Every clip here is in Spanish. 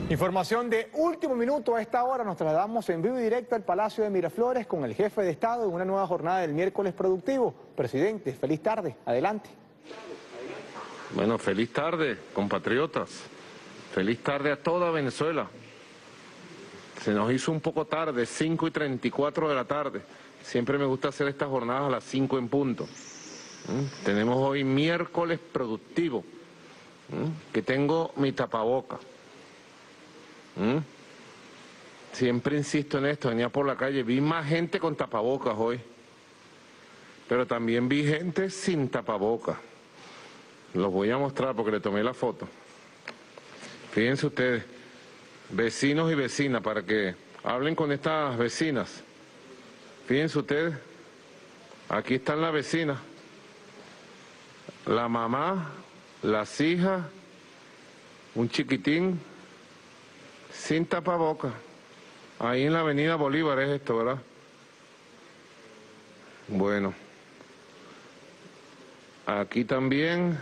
Información de último minuto. A esta hora nos trasladamos en vivo y directo al Palacio de Miraflores con el jefe de Estado en una nueva jornada del miércoles productivo. Presidente, feliz tarde. Adelante. Bueno, feliz tarde, compatriotas. Feliz tarde a toda Venezuela. Se nos hizo un poco tarde, 5:34 de la tarde. Siempre me gusta hacer estas jornadas a las 5 en punto. Tenemos hoy miércoles productivo, que tengo mi tapaboca. Siempre insisto en esto, venía por la calle, vi más gente con tapabocas hoy, pero también vi gente sin tapabocas. Los voy a mostrar porque le tomé la foto. Fíjense ustedes, vecinos y vecinas, para que hablen con estas vecinas. Fíjense ustedes, aquí están las vecinas, la mamá, las hijas, un chiquitín, sin tapabocas. Ahí en la avenida Bolívar es esto, ¿verdad? Bueno. Aquí también,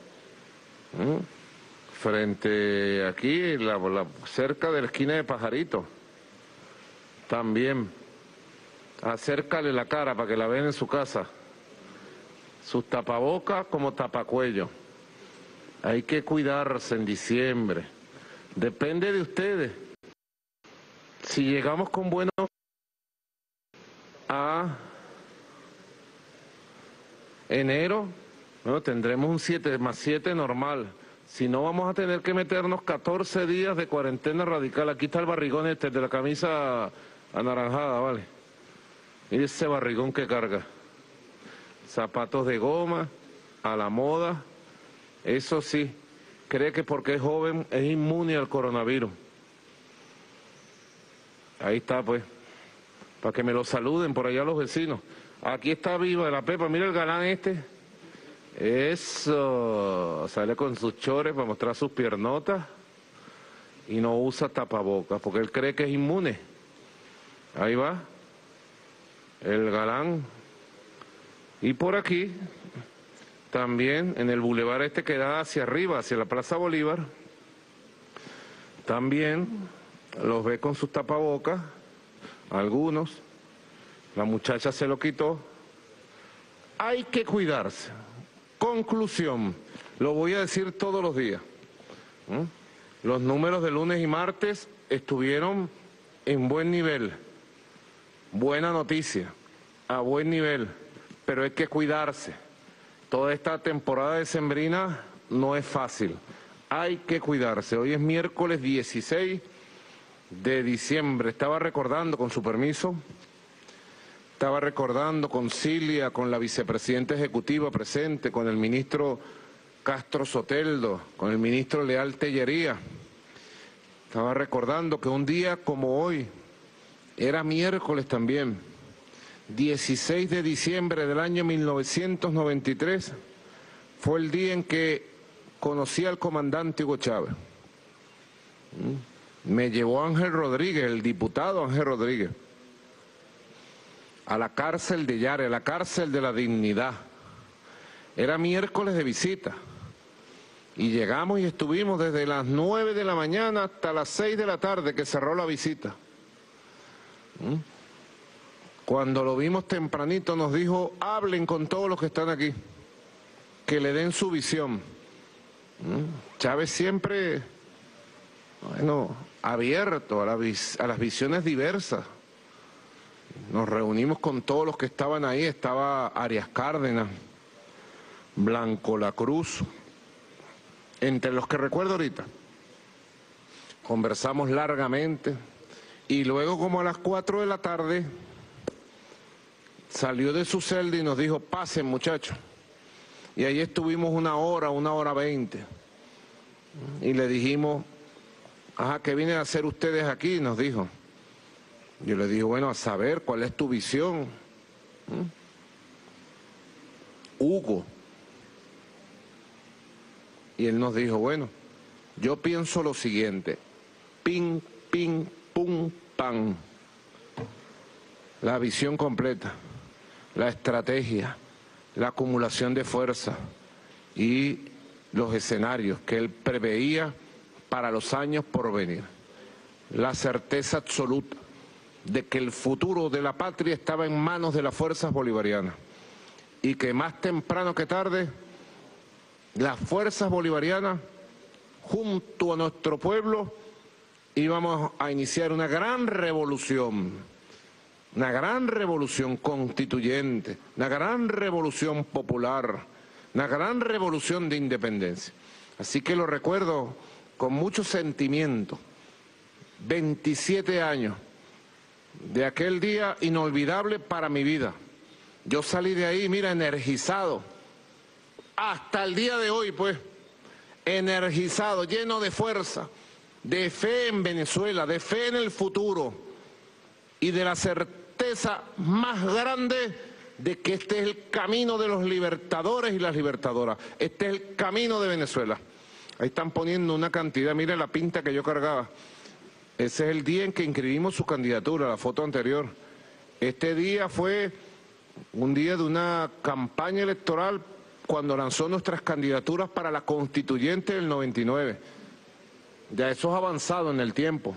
frente aquí, cerca de la esquina de Pajarito. También. Acércale la cara para que la vean en su casa. Sus tapabocas como tapacuello. Hay que cuidarse en diciembre. Depende de ustedes. Si llegamos con buenos a enero, bueno, tendremos un 7+7 normal. Si no, vamos a tener que meternos 14 días de cuarentena radical. Aquí está el barrigón este de la camisa anaranjada, ¿vale? Mire ese barrigón que carga. Zapatos de goma, a la moda. Eso sí, cree que porque es joven es inmune al coronavirus. Ahí está, pues, para que me lo saluden por allá los vecinos. Aquí está Viva de la Pepa, mira el galán este. Eso, sale con sus chores para mostrar sus piernotas y no usa tapabocas porque él cree que es inmune. Ahí va, el galán. Y por aquí, también en el bulevar este que da hacia arriba, hacia la Plaza Bolívar, también los ve con sus tapabocas, algunos. La muchacha se lo quitó. Hay que cuidarse. Conclusión, lo voy a decir todos los días. Los números de lunes y martes estuvieron en buen nivel. Buena noticia, a buen nivel, pero hay que cuidarse. Toda esta temporada decembrina no es fácil. Hay que cuidarse. Hoy es miércoles 16 de diciembre. Estaba recordando, con su permiso, con Cilia, con la vicepresidenta ejecutiva presente, con el ministro Castro Soteldo, con el ministro Leal Tellería. Estaba recordando que un día como hoy, era miércoles también, 16 de diciembre del año 1993, fue el día en que conocí al comandante Hugo Chávez. Me llevó Ángel Rodríguez, el diputado Ángel Rodríguez, a la cárcel de Yare, a la cárcel de la Dignidad. Era miércoles de visita. Y llegamos y estuvimos desde las 9 de la mañana hasta las 6 de la tarde que cerró la visita. Cuando lo vimos tempranito nos dijo, hablen con todos los que están aquí, que le den su visión. Chávez siempre, bueno, abierto a las visiones diversas. Nos reunimos con todos los que estaban ahí, estaba Arias Cárdenas, Blanco Lacruz, entre los que recuerdo ahorita. Conversamos largamente y luego como a las 4 de la tarde salió de su celda y nos dijo, pasen muchachos. Y ahí estuvimos 1 hora 20. Y le dijimos, ajá, ¿qué vienen a hacer ustedes aquí? Nos dijo. Yo le dije, bueno, a saber cuál es tu visión. Hugo. Y él nos dijo, bueno, yo pienso lo siguiente, ping, ping, pum, pam. La visión completa, la estrategia, la acumulación de fuerza y los escenarios que él preveía para los años por venir. la certeza absoluta de que el futuro de la patria estaba en manos de las fuerzas bolivarianas y que más temprano que tarde las fuerzas bolivarianas junto a nuestro pueblo íbamos a iniciar una gran revolución constituyente, una gran revolución popular, una gran revolución de independencia. Así que lo recuerdo con mucho sentimiento. 27 años de aquel día inolvidable para mi vida. Yo salí de ahí, mira, energizado. Hasta el día de hoy, pues, energizado, lleno de fuerza, de fe en Venezuela, de fe en el futuro y de la certeza más grande de que este es el camino de los libertadores y las libertadoras. Este es el camino de Venezuela. Ahí están poniendo una cantidad, mire la pinta que yo cargaba. Ese es el día en que inscribimos su candidatura, la foto anterior. Este día fue un día de una campaña electoral cuando lanzó nuestras candidaturas para la constituyente del 99. Ya eso es avanzado en el tiempo.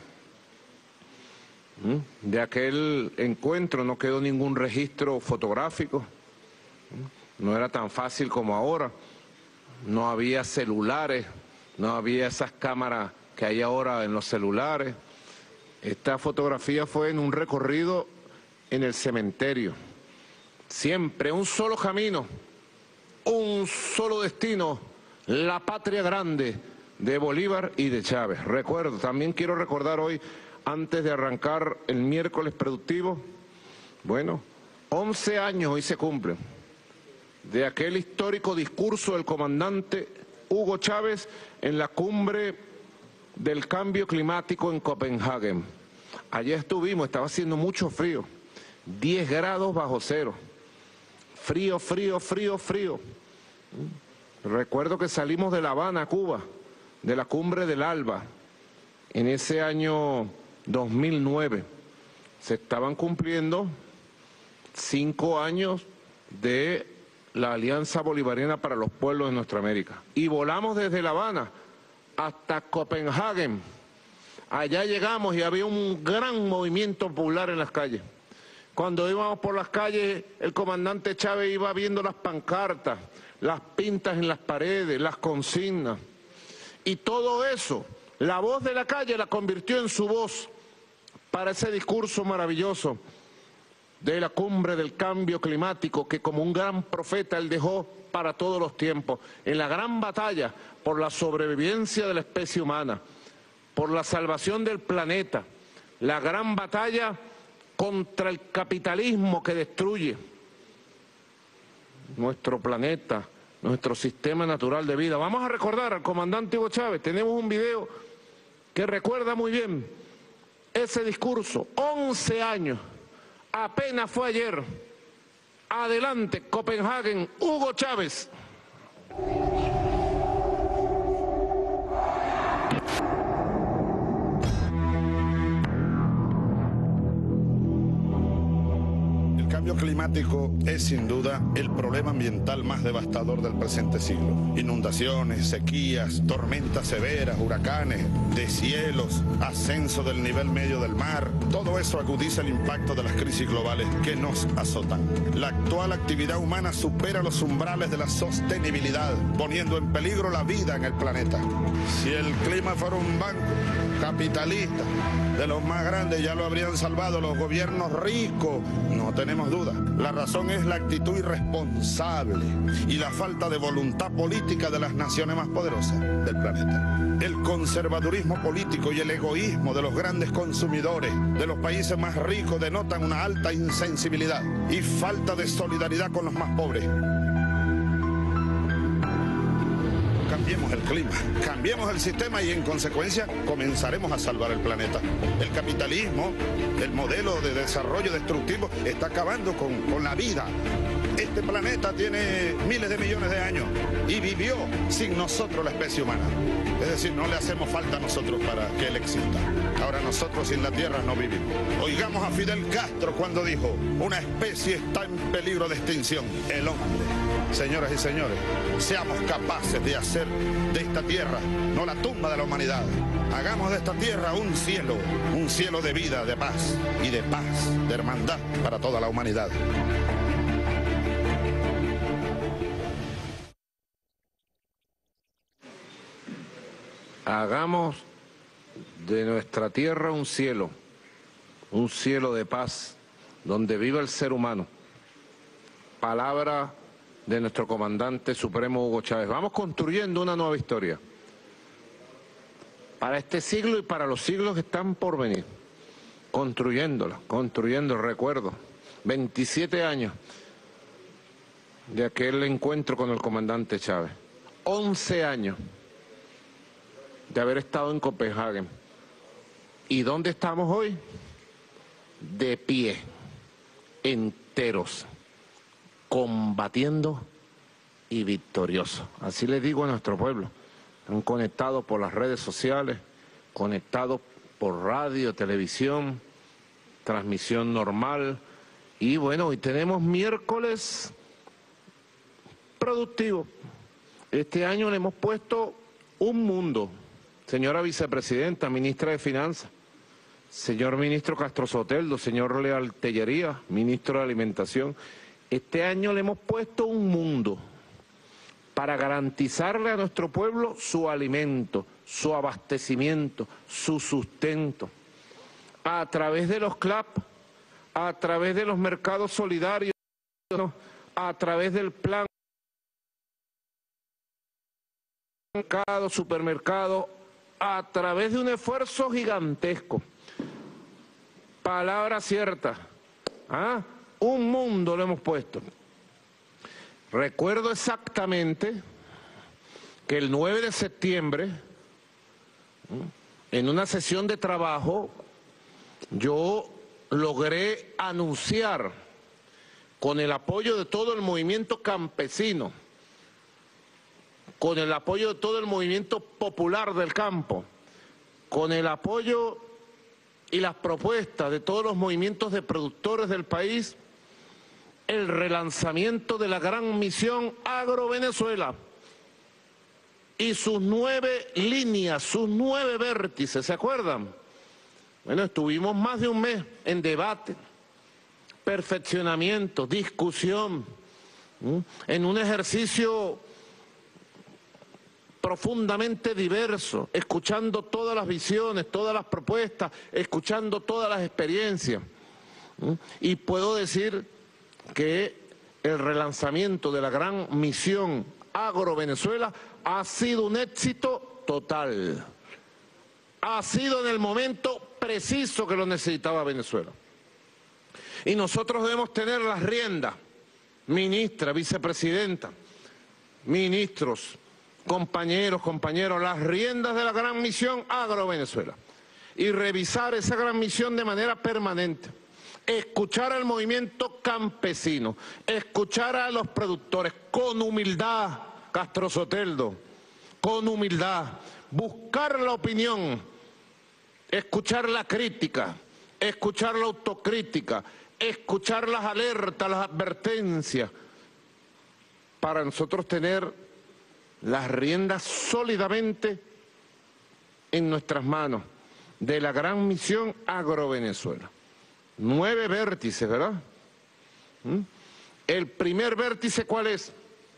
De aquel encuentro no quedó ningún registro fotográfico. No era tan fácil como ahora. No había celulares, no había esas cámaras que hay ahora en los celulares. Esta fotografía fue en un recorrido en el cementerio. Siempre un solo camino, un solo destino, la patria grande de Bolívar y de Chávez. Recuerdo, también quiero recordar hoy, antes de arrancar el miércoles productivo, bueno, 11 años hoy se cumplen de aquel histórico discurso del comandante Hugo Chávez en la cumbre del cambio climático en Copenhague. Allí estuvimos, estaba haciendo mucho frío, 10 grados bajo cero, frío, frío, frío, frío. Recuerdo que salimos de La Habana, Cuba, de la cumbre del ALBA, en ese año 2009. Se estaban cumpliendo 5 años de la Alianza Bolivariana para los Pueblos de Nuestra América. Y volamos desde La Habana hasta Copenhague. Allá llegamos y había un gran movimiento popular en las calles. Cuando íbamos por las calles, el comandante Chávez iba viendo las pancartas, las pintas en las paredes, las consignas. Y todo eso, la voz de la calle la convirtió en su voz para ese discurso maravilloso de la cumbre del cambio climático que como un gran profeta él dejó para todos los tiempos, en la gran batalla por la sobrevivencia de la especie humana, por la salvación del planeta, la gran batalla contra el capitalismo que destruye nuestro planeta, nuestro sistema natural de vida. Vamos a recordar al comandante Hugo Chávez, tenemos un video que recuerda muy bien ese discurso, 11 años, apenas fue ayer. Adelante, Copenhague, Hugo Chávez. El cambio climático es sin duda el problema ambiental más devastador del presente siglo. Inundaciones, sequías, tormentas severas, huracanes, deshielos, ascenso del nivel medio del mar, todo eso agudiza el impacto de las crisis globales que nos azotan. La actual actividad humana supera los umbrales de la sostenibilidad, poniendo en peligro la vida en el planeta. Si el clima fuera un banco capitalista de los más grandes, ya lo habrían salvado los gobiernos ricos, no tenemos duda. La razón es la actitud irresponsable y la falta de voluntad política de las naciones más poderosas del planeta. El conservadurismo político y el egoísmo de los grandes consumidores de los países más ricos denotan una alta insensibilidad y falta de solidaridad con los más pobres. Cambiemos el clima, cambiemos el sistema y en consecuencia comenzaremos a salvar el planeta. El capitalismo, el modelo de desarrollo destructivo está acabando con la vida. Este planeta tiene miles de millones de años y vivió sin nosotros la especie humana. Es decir, no le hacemos falta a nosotros para que él exista. Ahora nosotros sin la Tierra no vivimos. Oigamos a Fidel Castro cuando dijo: una especie está en peligro de extinción, el hombre. Señoras y señores, seamos capaces de hacer de esta tierra no la tumba de la humanidad, Hagamos de esta tierra un cielo de vida, de paz y de paz, de hermandad para toda la humanidad. Hagamos de nuestra tierra un cielo de paz, donde viva el ser humano. Palabra de nuestro comandante supremo Hugo Chávez. Vamos construyendo una nueva historia para este siglo y para los siglos que están por venir. Construyendo el recuerdo. 27 años de aquel encuentro con el comandante Chávez. 11 años de haber estado en Copenhague. ¿Y dónde estamos hoy? De pie, enteros, combatiendo y victoriosos. Así les digo a nuestro pueblo. Están conectados por las redes sociales, conectados por radio, televisión, transmisión normal. Y bueno, hoy tenemos miércoles productivo. Este año le hemos puesto un mundo. Señora vicepresidenta, ministra de Finanzas, señor ministro Castro Soteldo, señor Leal Tellería, ministro de Alimentación. Este año le hemos puesto un mundo para garantizarle a nuestro pueblo su alimento, su abastecimiento, su sustento. A través de los CLAP, a través de los mercados solidarios, a través del plan supermercado, a través de un esfuerzo gigantesco. Palabra cierta. Un mundo lo hemos puesto. Recuerdo exactamente que el 9 de septiembre, en una sesión de trabajo, yo logré anunciar, con el apoyo de todo el movimiento campesino, con el apoyo de todo el movimiento popular del campo, con el apoyo y las propuestas de todos los movimientos de productores del país, el relanzamiento de la gran misión Agro-Venezuela y sus 9 líneas, sus 9 vértices, ¿se acuerdan? Bueno, estuvimos más de un mes en debate, perfeccionamiento, discusión, en un ejercicio profundamente diverso, escuchando todas las visiones, todas las propuestas, escuchando todas las experiencias. Y puedo decir que el relanzamiento de la gran misión Agro-Venezuela ha sido un éxito total. Ha sido en el momento preciso que lo necesitaba Venezuela. Y nosotros debemos tener las riendas, ministra, vicepresidenta, ministros, compañeros, las riendas de la gran misión Agro-Venezuela y revisar esa gran misión de manera permanente. Escuchar al movimiento campesino, escuchar a los productores con humildad, Castro Soteldo, con humildad, buscar la opinión, escuchar la crítica, escuchar la autocrítica, escuchar las alertas, las advertencias, para nosotros tener las riendas sólidamente en nuestras manos de la gran misión Agro-Venezuela. 9 vértices, ¿verdad? El primer vértice, ¿cuál es?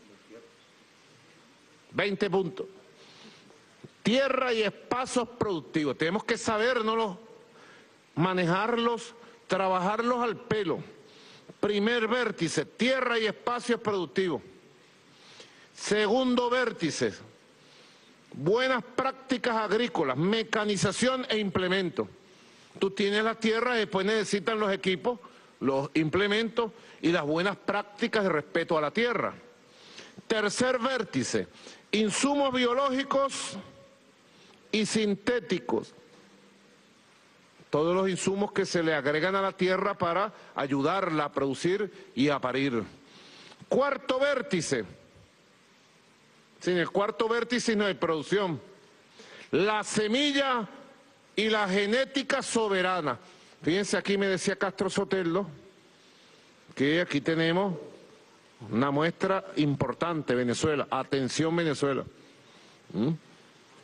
20 puntos. Tierra y espacios productivos. Tenemos que sabernos manejarlos, trabajarlos al pelo. Primer vértice, tierra y espacios productivos. Segundo vértice, buenas prácticas agrícolas, mecanización e implementos. Tú tienes la tierra y después necesitan los equipos, los implementos y las buenas prácticas de respeto a la tierra. Tercer vértice, insumos biológicos y sintéticos. Todos los insumos que se le agregan a la tierra para ayudarla a producir y a parir. Cuarto vértice. Sin el cuarto vértice no hay producción. La semilla y la genética soberana. Fíjense, aquí me decía Castro Soteldo que aquí tenemos una muestra importante, Venezuela. Atención, Venezuela.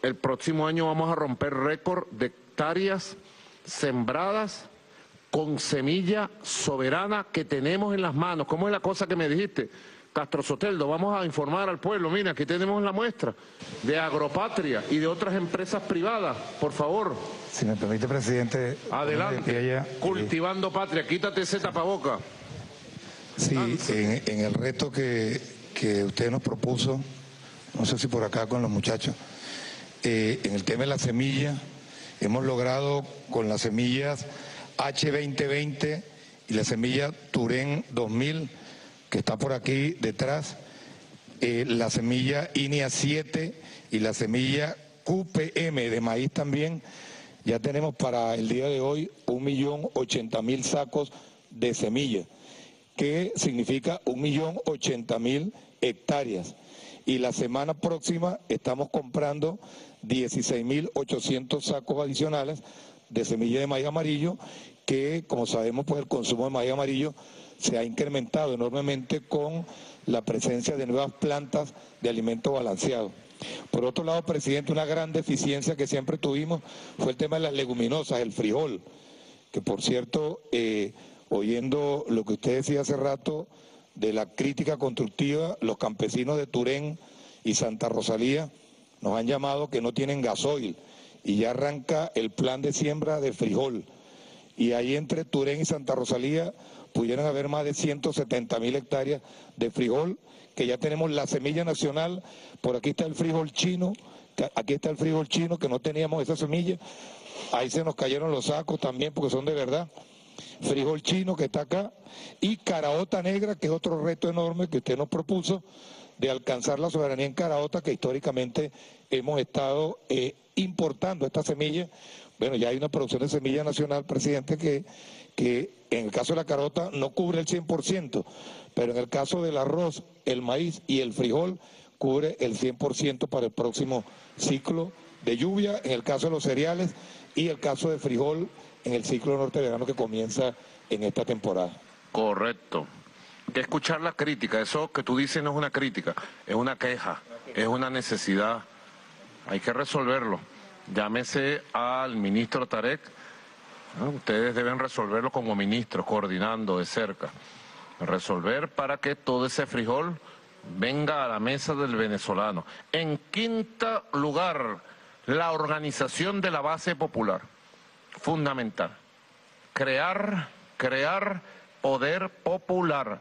el próximo año vamos a romper récord de hectáreas sembradas con semilla soberana que tenemos en las manos. ¿Cómo es la cosa que me dijiste? Castro Soteldo, vamos a informar al pueblo. Mira, aquí tenemos la muestra de Agropatria y de otras empresas privadas. Por favor. Si me permite, presidente. Adelante. Cultivando Patria. Quítate ese tapaboca. Sí, en el reto que usted nos propuso, no sé si por acá con los muchachos, en el tema de la semilla, hemos logrado con las semillas H2020 y la semilla Turén 2000, que está por aquí detrás, la semilla INIA 7 y la semilla QPM de maíz también. Ya tenemos para el día de hoy 1.080.000 sacos de semilla, que significa 1.080.000 hectáreas. Y la semana próxima estamos comprando 16.800 sacos adicionales de semilla de maíz amarillo, que como sabemos pues el consumo de maíz amarillo se ha incrementado enormemente con la presencia de nuevas plantas de alimento balanceado. Por otro lado, presidente, una gran deficiencia que siempre tuvimos fue el tema de las leguminosas, el frijol, que por cierto, oyendo lo que usted decía hace rato de la crítica constructiva, los campesinos de Turén y Santa Rosalía nos han llamado que no tienen gasoil y ya arranca el plan de siembra de frijol. Y ahí entre Turén y Santa Rosalía pudieran haber más de 170.000 hectáreas de frijol, que ya tenemos la semilla nacional. Por aquí está el frijol chino, que no teníamos esa semilla. Ahí se nos cayeron los sacos también porque son de verdad. Frijol chino que está acá, y caraota negra, que es otro reto enorme que usted nos propuso, de alcanzar la soberanía en caraota, que históricamente hemos estado importando esta semilla. Bueno, ya hay una producción de semilla nacional, presidente, que en el caso de la carota no cubre el 100%, pero en el caso del arroz, el maíz y el frijol cubre el 100% para el próximo ciclo de lluvia, en el caso de los cereales, y el caso de frijol en el ciclo norte-verano que comienza en esta temporada. Correcto. Que escuchar la crítica, eso que tú dices no es una crítica, es una queja, es una necesidad, hay que resolverlo. Llámese al ministro Tarek, ¿no? Ustedes deben resolverlo como ministros, coordinando de cerca, resolver para que todo ese frijol venga a la mesa del venezolano. En quinto lugar, la organización de la base popular, fundamental. Crear poder popular,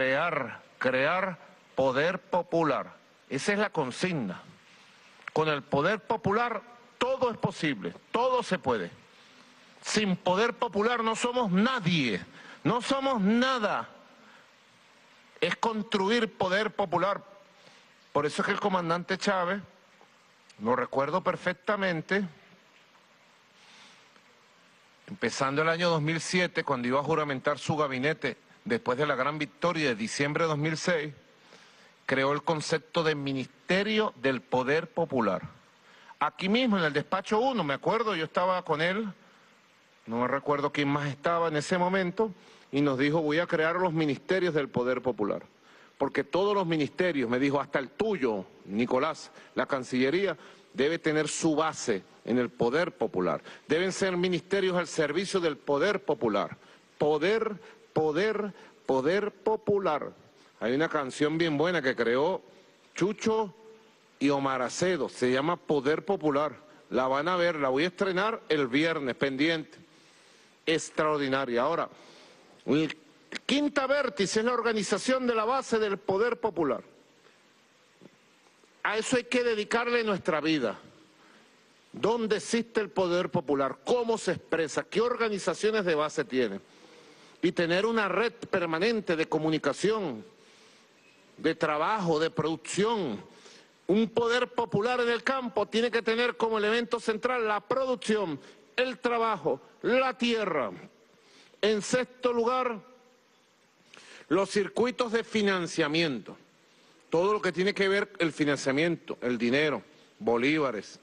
crear poder popular. Esa es la consigna. Con el poder popular todo es posible, todo se puede. Sin poder popular no somos nadie, no somos nada. Es construir poder popular. Por eso es que el comandante Chávez, lo recuerdo perfectamente, empezando el año 2007, cuando iba a juramentar su gabinete, después de la gran victoria de diciembre de 2006, creó el concepto de Ministerio del Poder Popular. Aquí mismo, en el despacho 1, me acuerdo, yo estaba con él, no me recuerdo quién más estaba en ese momento, y nos dijo, voy a crear los ministerios del Poder Popular. Porque todos los ministerios, me dijo, hasta el tuyo, Nicolás, la Cancillería, debe tener su base en el poder popular. Deben ser ministerios al servicio del poder popular. Poder popular. Hay una canción bien buena que creó Chucho y Omar Acedo, se llama Poder Popular. La van a ver, la voy a estrenar el viernes, pendiente. Extraordinaria. Ahora, el quinta vértice es la organización de la base del poder popular. A eso hay que dedicarle nuestra vida. ¿Dónde existe el poder popular? ¿Cómo se expresa? ¿Qué organizaciones de base tiene? Y tener una red permanente de comunicación, de trabajo, de producción. Un poder popular en el campo tiene que tener como elemento central la producción, el trabajo, la tierra. En sexto lugar, los circuitos de financiamiento. Todo lo que tiene que ver el financiamiento, el dinero, bolívares,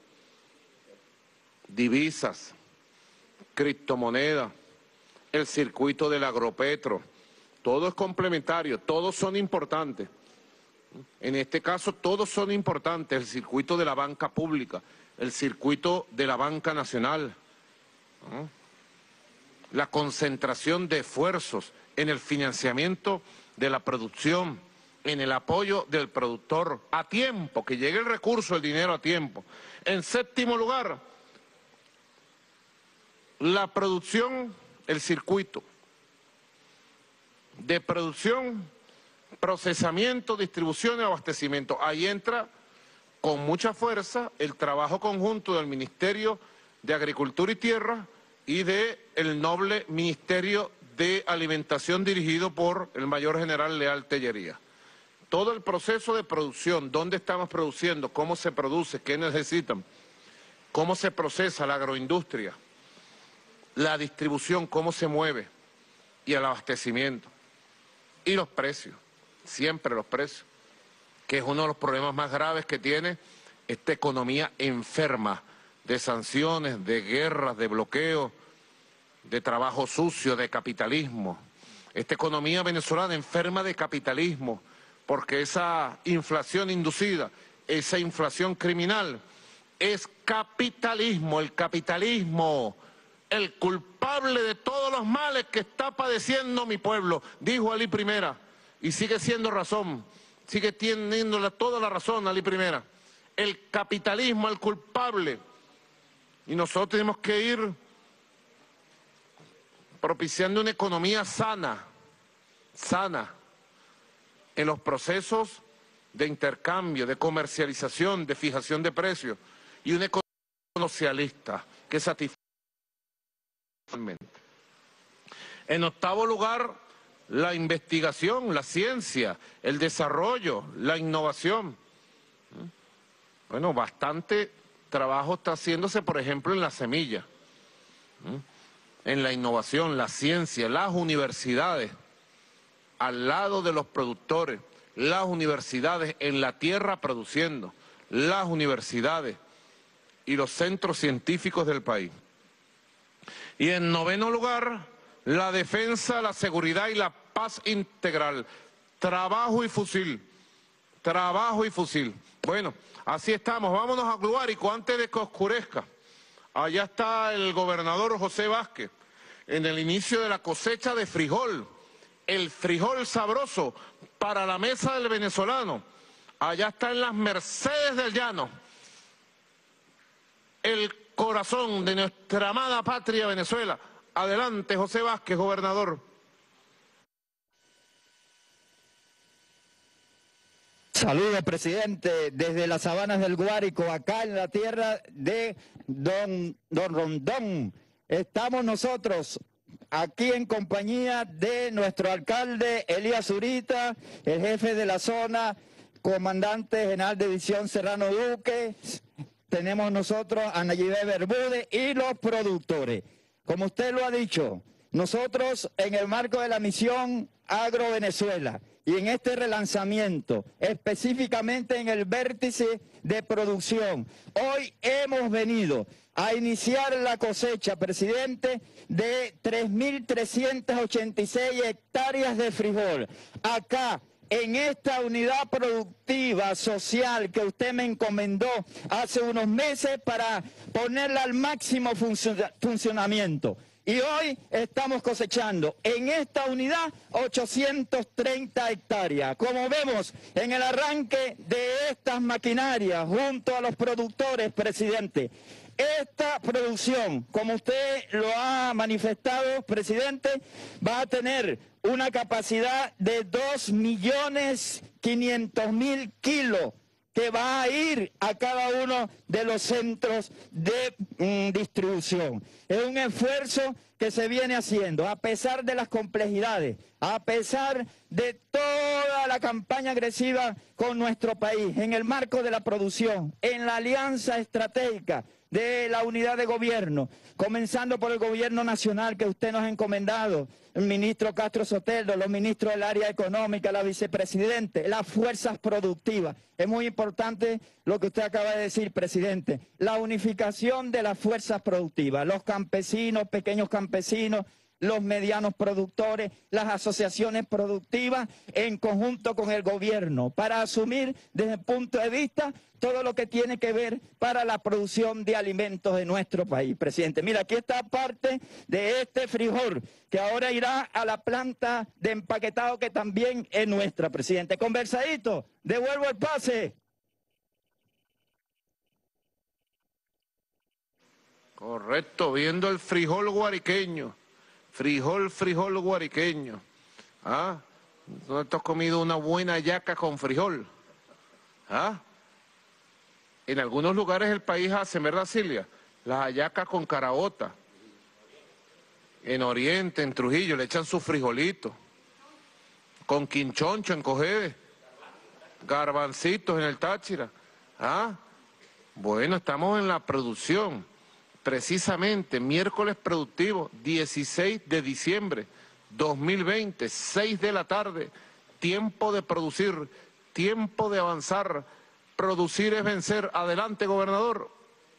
divisas, criptomonedas, el circuito del agropetro. Todo es complementario, todos son importantes. En este caso todos son importantes, el circuito de la banca pública, el circuito de la banca nacional, ¿no? La concentración de esfuerzos en el financiamiento de la producción, en el apoyo del productor a tiempo, que llegue el recurso, el dinero a tiempo. En séptimo lugar, la producción, el circuito de producción, procesamiento, distribución y abastecimiento. Ahí entra con mucha fuerza el trabajo conjunto del Ministerio de Agricultura y Tierra y del noble Ministerio de Alimentación dirigido por el Mayor General Leal Tellería. Todo el proceso de producción, dónde estamos produciendo, cómo se produce, qué necesitan, cómo se procesa la agroindustria, la distribución, cómo se mueve y el abastecimiento. Y los precios, siempre los precios, que es uno de los problemas más graves que tiene esta economía enferma de sanciones, de guerras, de bloqueos, de trabajo sucio, de capitalismo. Esta economía venezolana enferma de capitalismo, porque esa inflación inducida, esa inflación criminal, es capitalismo, el capitalismo, el culpable de todos los males que está padeciendo mi pueblo, dijo Alí I, y sigue siendo razón, sigue teniendo toda la razón Alí I. El capitalismo, el culpable. Y nosotros tenemos que ir propiciando una economía sana, en los procesos de intercambio, de comercialización, de fijación de precios, y una economía socialista que satisfaga. En octavo lugar, la investigación, la ciencia, el desarrollo, la innovación. Bueno, bastante trabajo está haciéndose, por ejemplo, en la semilla, en la innovación, la ciencia, las universidades, al lado de los productores, las universidades en la tierra produciendo, las universidades y los centros científicos del país. Y en noveno lugar, la defensa, la seguridad y la paz integral. Trabajo y fusil. Trabajo y fusil. Bueno, así estamos. Vámonos a Guárico antes de que oscurezca. Allá está el gobernador José Vázquez en el inicio de la cosecha de frijol. El frijol sabroso para la mesa del venezolano. Allá está en las Mercedes del Llano. El corazón de nuestra amada patria Venezuela. Adelante, José Vázquez, gobernador. Saludos, presidente, desde las sabanas del Guárico, acá en la tierra de Don Rondón. Estamos nosotros aquí en compañía de nuestro alcalde Elías Zurita, el jefe de la zona, comandante general de división Serrano Duque. Tenemos nosotros a Nayibé Bermúdez y los productores. Como usted lo ha dicho, nosotros en el marco de la misión Agro Venezuela y en este relanzamiento, específicamente en el vértice de producción, hoy hemos venido a iniciar la cosecha, presidente, de 3.386 hectáreas de frijol. Acá, en esta unidad productiva social que usted me encomendó hace unos meses para ponerla al máximo funcionamiento. Y hoy estamos cosechando en esta unidad 830 hectáreas. Como vemos en el arranque de estas maquinarias junto a los productores, presidente, esta producción, como usted lo ha manifestado, presidente, va a tener una capacidad de 2.500.000 kilos que va a ir a cada uno de los centros de distribución. Es un esfuerzo que se viene haciendo, a pesar de las complejidades, a pesar de toda la campaña agresiva con nuestro país, en el marco de la producción, en la alianza estratégica de la unidad de gobierno, comenzando por el gobierno nacional que usted nos ha encomendado, el ministro Castro Soteldo, los ministros del área económica, la vicepresidente, las fuerzas productivas. Es muy importante lo que usted acaba de decir, presidente, la unificación de las fuerzas productivas, los campesinos, pequeños campesinos, los medianos productores, las asociaciones productivas, en conjunto con el gobierno, para asumir desde el punto de vista todo lo que tiene que ver para la producción de alimentos de nuestro país, presidente. Mira, aquí está parte de este frijol, que ahora irá a la planta de empaquetado que también es nuestra, presidente. Conversadito, devuelvo el pase. Correcto, viendo el frijol guariqueño, frijol guariqueño. ¿Ah? ¿No te has comido una buena yaca con frijol? ¿Ah? En algunos lugares del país hacen, ¿verdad, Silvia? Las hallacas con caraota. En Oriente, en Trujillo, le echan sus frijolitos. Con quinchoncho en Cogede. Garbancitos en el Táchira. ¿Ah? Bueno, estamos en la producción. Precisamente, miércoles productivo, 16 de diciembre 2020, 6 de la tarde. Tiempo de producir, tiempo de avanzar. Producir es vencer. Adelante, gobernador.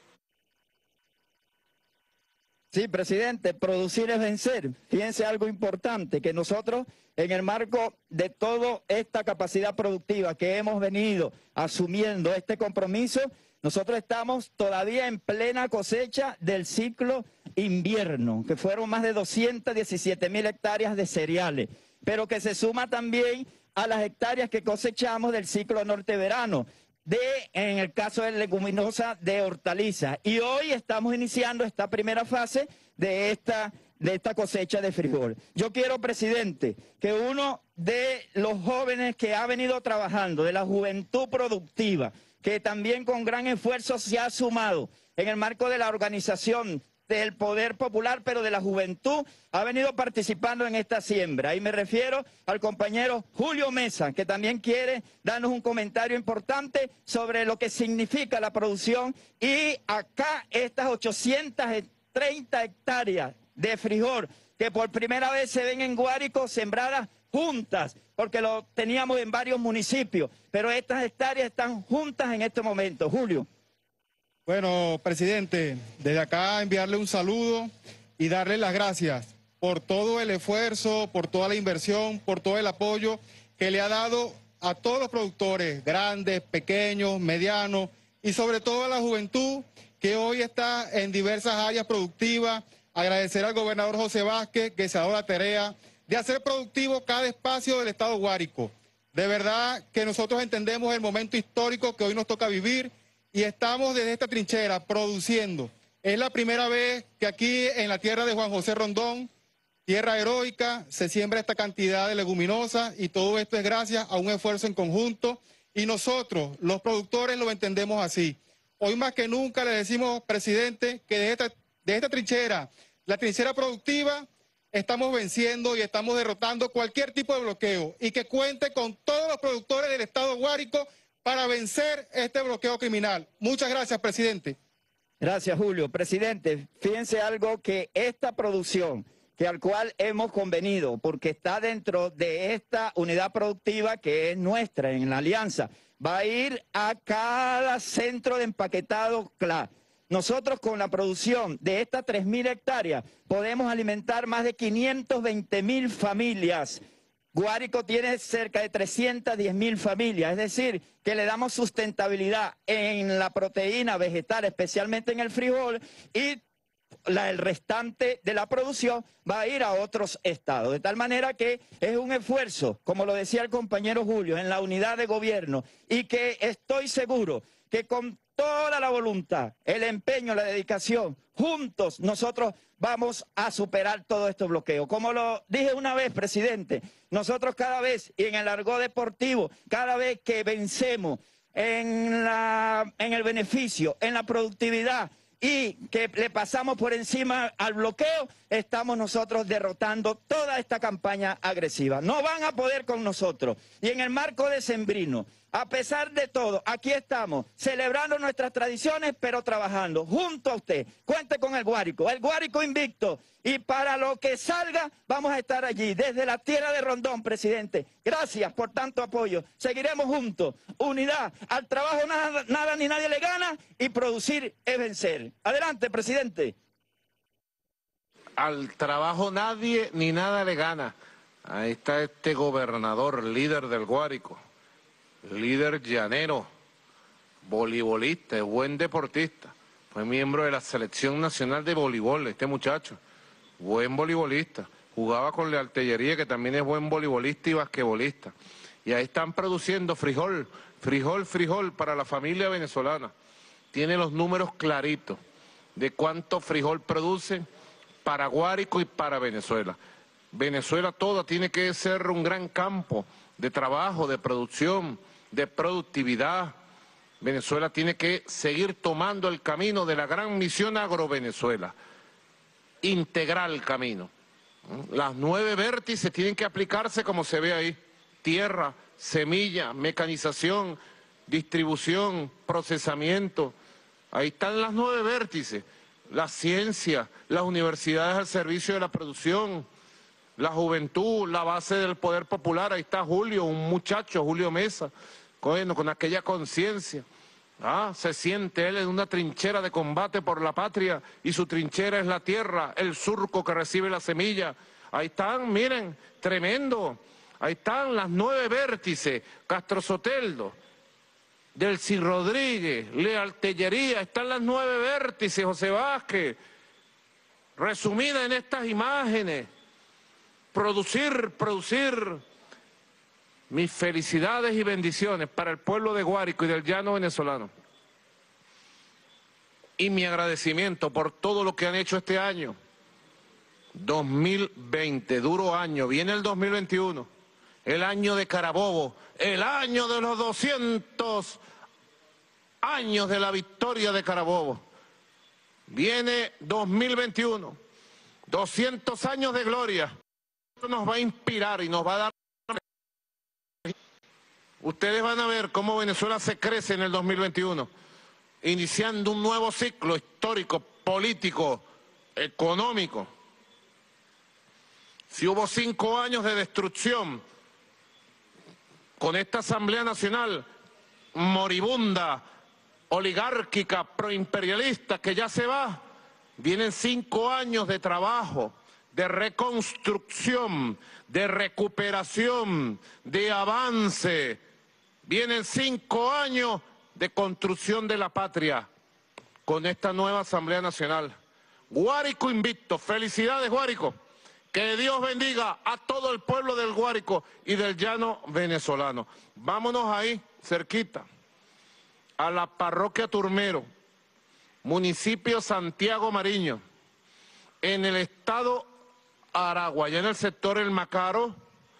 Sí, presidente, producir es vencer. Fíjense algo importante, que nosotros, en el marco de toda esta capacidad productiva que hemos venido asumiendo este compromiso, nosotros estamos todavía en plena cosecha del ciclo invierno, que fueron más de 217.000 hectáreas de cereales, pero que se suma también a las hectáreas que cosechamos del ciclo norte-verano, en el caso de leguminosa, de hortaliza. Y hoy estamos iniciando esta primera fase de esta cosecha de frijol. Yo quiero, presidente, que uno de los jóvenes que ha venido trabajando, de la juventud productiva, que también con gran esfuerzo se ha sumado en el marco de la organización del Poder Popular, pero de la juventud, ha venido participando en esta siembra. Y me refiero al compañero Julio Mesa, que también quiere darnos un comentario importante sobre lo que significa la producción. Y acá estas 830 hectáreas de frijol, que por primera vez se ven en Guárico sembradas juntas, porque lo teníamos en varios municipios, pero estas hectáreas están juntas en este momento. Julio. Bueno, presidente, desde acá enviarle un saludo y darle las gracias por todo el esfuerzo, por toda la inversión, por todo el apoyo que le ha dado a todos los productores, grandes, pequeños, medianos, y sobre todo a la juventud que hoy está en diversas áreas productivas. Agradecer al gobernador José Vázquez, que se ha dado la tarea de hacer productivo cada espacio del estado Guárico. De verdad que nosotros entendemos el momento histórico que hoy nos toca vivir, y estamos desde esta trinchera produciendo. Es la primera vez que aquí en la tierra de Juan José Rondón, tierra heroica, se siembra esta cantidad de leguminosas, y todo esto es gracias a un esfuerzo en conjunto, y nosotros, los productores, lo entendemos así. Hoy más que nunca le decimos, presidente, que de esta trinchera, la trinchera productiva, estamos venciendo y estamos derrotando cualquier tipo de bloqueo, y que cuente con todos los productores del estado Guárico para vencer este bloqueo criminal. Muchas gracias, presidente. Gracias, Julio. Presidente, fíjense algo, que esta producción, que al cual hemos convenido, porque está dentro de esta unidad productiva que es nuestra en la alianza, va a ir a cada centro de empaquetado CLA. Nosotros con la producción de estas 3.000 hectáreas podemos alimentar más de 520.000 familias. Guárico tiene cerca de 310.000 familias, es decir, que le damos sustentabilidad en la proteína vegetal, especialmente en el frijol, y el restante de la producción va a ir a otros estados. De tal manera que es un esfuerzo, como lo decía el compañero Julio, en la unidad de gobierno, y que estoy seguro que con toda la voluntad, el empeño, la dedicación, juntos nosotros vamos a superar todos estos bloqueos. Como lo dije una vez, presidente, nosotros cada vez, y en el argot deportivo, cada vez que vencemos en el beneficio, en la productividad, y que le pasamos por encima al bloqueo, estamos nosotros derrotando toda esta campaña agresiva. No van a poder con nosotros. Y en el marco decembrino, a pesar de todo, aquí estamos, celebrando nuestras tradiciones, pero trabajando junto a usted. Cuente con el Guárico invicto. Y para lo que salga, vamos a estar allí, desde la tierra de Rondón, presidente. Gracias por tanto apoyo. Seguiremos juntos. Unidad. Al trabajo nada ni nadie le gana, y producir es vencer. Adelante, presidente. al trabajo nadie ni nada le gana. Ahí está este gobernador, líder del Guárico, líder llanero, voleibolista, buen deportista. Fue miembro de la selección nacional de voleibol, este muchacho, buen voleibolista. Jugaba con la Artillería, que también es buen voleibolista y basquetbolista. Y ahí están produciendo frijol para la familia venezolana. Tiene los números claritos de cuánto frijol produce para Guárico y para Venezuela. Venezuela toda tiene que ser un gran campo de trabajo, de producción, de productividad. Venezuela tiene que seguir tomando el camino de la gran misión Agrovenezuela, integral camino. Las 9 vértices tienen que aplicarse como se ve ahí: tierra, semilla, mecanización, distribución, procesamiento. Ahí están las 9 vértices: la ciencia, las universidades al servicio de la producción, la juventud, la base del poder popular. Ahí está Julio, un muchacho, Julio Mesa, con aquella conciencia. Se siente él en una trinchera de combate por la patria y su trinchera es la tierra, el surco que recibe la semilla. Ahí están, miren, tremendo. Ahí están las 9 vértices: Castro Soteldo, Delcy Rodríguez, Leal Tellería. Están las 9 vértices, José Vázquez, resumida en estas imágenes. Producir. Mis felicidades y bendiciones para el pueblo de Guárico y del llano venezolano. Y mi agradecimiento por todo lo que han hecho este año. 2020, duro año. Viene el 2021, el año de Carabobo, el año de los 200 años de la victoria de Carabobo. Viene 2021, 200 años de gloria. Esto nos va a inspirar y nos va a dar... Ustedes van a ver cómo Venezuela se crece en el 2021, iniciando un nuevo ciclo histórico, político, económico. Si hubo 5 años de destrucción con esta Asamblea Nacional moribunda, oligárquica, proimperialista, que ya se va, vienen 5 años de trabajo, de reconstrucción, de recuperación, de avance. Vienen 5 años de construcción de la patria con esta nueva Asamblea Nacional. Guárico invicto. Felicidades, Guárico. Que Dios bendiga a todo el pueblo del Guárico y del llano venezolano. Vámonos ahí, cerquita, a la parroquia Turmero, municipio Santiago Mariño, en el estado Aragua, allá en el sector El Mácaro,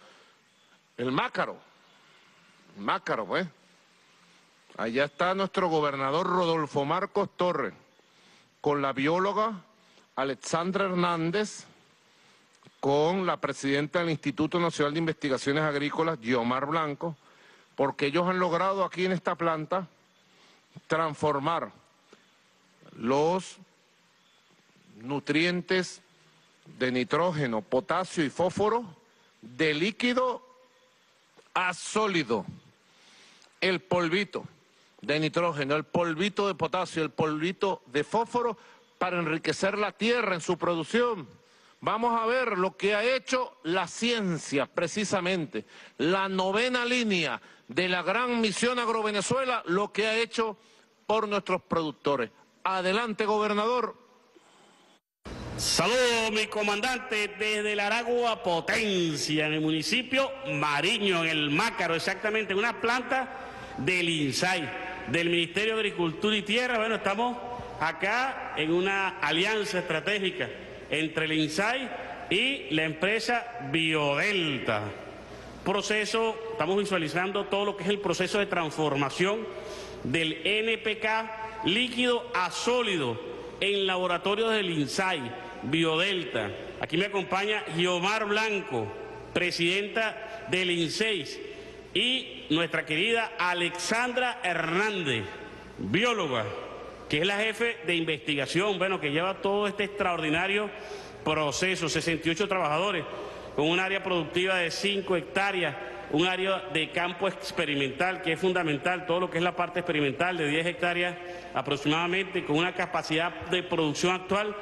pues. Allá está nuestro gobernador Rodolfo Marcos Torres, con la bióloga Alexandra Hernández, con la presidenta del Instituto Nacional de Investigaciones Agrícolas, Guiomar Blanco, porque ellos han logrado aquí en esta planta transformar los nutrientes de nitrógeno, potasio y fósforo de líquido a sólido. El polvito de nitrógeno, el polvito de potasio, el polvito de fósforo para enriquecer la tierra en su producción. Vamos a ver lo que ha hecho la ciencia, precisamente, la 9ª línea de la gran misión Agrovenezuela, lo que ha hecho por nuestros productores. Adelante, gobernador. Saludos, mi comandante, desde el Aragua Potencia, en el municipio Mariño, en el Mácaro, exactamente, en una planta del INSAI, del Ministerio de Agricultura y Tierra. Bueno, estamos acá en una alianza estratégica entre el INSAI y la empresa Biodelta. Estamos visualizando todo lo que es el proceso de transformación del NPK líquido a sólido en laboratorios del INSAI, Biodelta. Aquí me acompaña Guiomar Blanco, presidenta del INSEI, y nuestra querida Alexandra Hernández, bióloga, que es la jefe de investigación, bueno, que lleva todo este extraordinario proceso. 68 trabajadores, con un área productiva de 5 hectáreas, un área de campo experimental, que es fundamental, todo lo que es la parte experimental de 10 hectáreas aproximadamente, con una capacidad de producción actual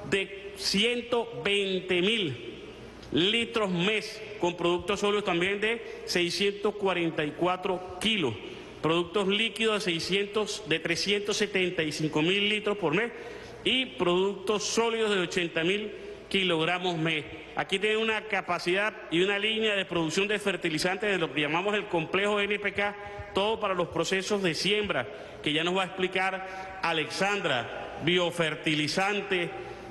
de 120.000 litros mes, con productos sólidos también de 644 kilos, productos líquidos de 375.000 litros por mes y productos sólidos de 80.000 kilogramos mes. Aquí tiene una capacidad y una línea de producción de fertilizantes de lo que llamamos el complejo NPK, todo para los procesos de siembra, que ya nos va a explicar Alexandra, biofertilizante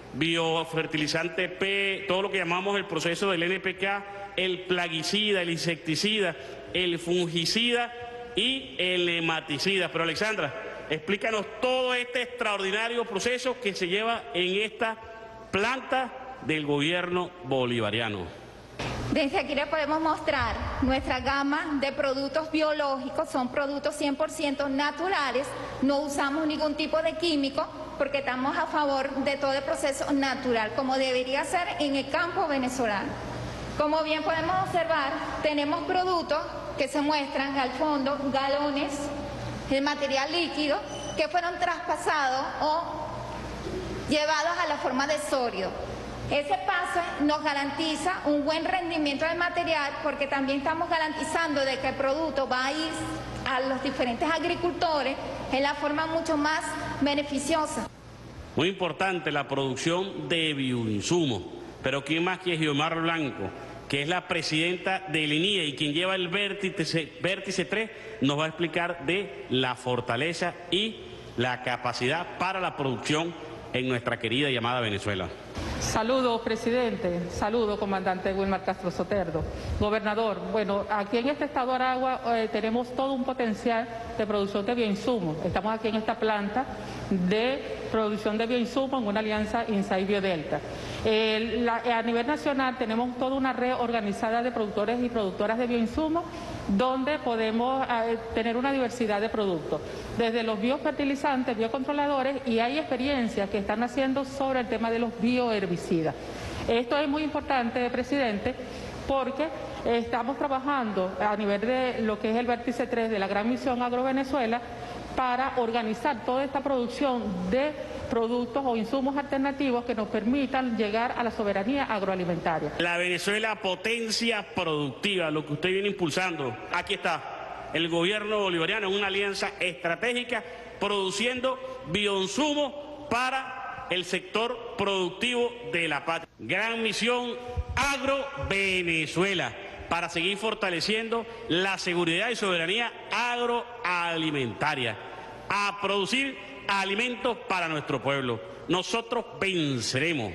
P, todo lo que llamamos el proceso del NPK, el plaguicida, el insecticida, el fungicida y el nematicida. Pero Alexandra, explícanos todo este extraordinario proceso que se lleva en esta planta del gobierno bolivariano. Desde aquí le podemos mostrar nuestra gama de productos biológicos, son productos 100% naturales, no usamos ningún tipo de químico porque estamos a favor de todo el proceso natural, como debería ser en el campo venezolano. Como bien podemos observar, tenemos productos que se muestran al fondo, galones, el material líquido, que fueron traspasados o llevados a la forma de sólido. Ese pase nos garantiza un buen rendimiento del material porque también estamos garantizando de que el producto va a ir a los diferentes agricultores en la forma mucho más beneficiosa. Muy importante la producción de bioinsumos, pero ¿quién más que Giomar Blanco, que es la presidenta del INIE y quien lleva el vértice 3, nos va a explicar de la fortaleza y la capacidad para la producción en nuestra querida y amada Venezuela? Saludos, presidente. Saludos, comandante Wilmar Castro Soterdo. Gobernador, bueno, aquí en este estado de Aragua tenemos todo un potencial de producción de bioinsumos. Estamos aquí en esta planta de producción de bioinsumos en una alianza INSAI Biodelta. A nivel nacional tenemos toda una red organizada de productores y productoras de bioinsumos donde podemos tener una diversidad de productos, desde los biofertilizantes, biocontroladores, y hay experiencias que están haciendo sobre el tema de los bioherbicidas. Esto es muy importante, presidente, porque estamos trabajando a nivel de lo que es el vértice 3 de la Gran Misión Agrovenezuela para organizar toda esta producción de productos o insumos alternativos que nos permitan llegar a la soberanía agroalimentaria. La Venezuela potencia productiva, lo que usted viene impulsando. Aquí está el gobierno bolivariano en una alianza estratégica produciendo bioinsumos para el sector productivo de la patria. Gran Misión Agro Venezuela, para seguir fortaleciendo la seguridad y soberanía agroalimentaria, a producir alimentos para nuestro pueblo. Nosotros venceremos.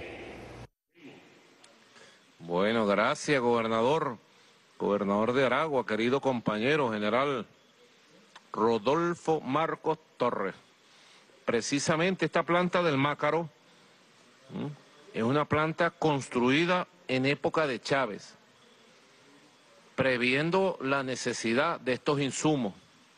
Bueno, gracias, gobernador de Aragua, querido compañero general Rodolfo Marcos Torres. Precisamente esta planta del Mácaro es una planta construida en época de Chávez, previendo la necesidad de estos insumos,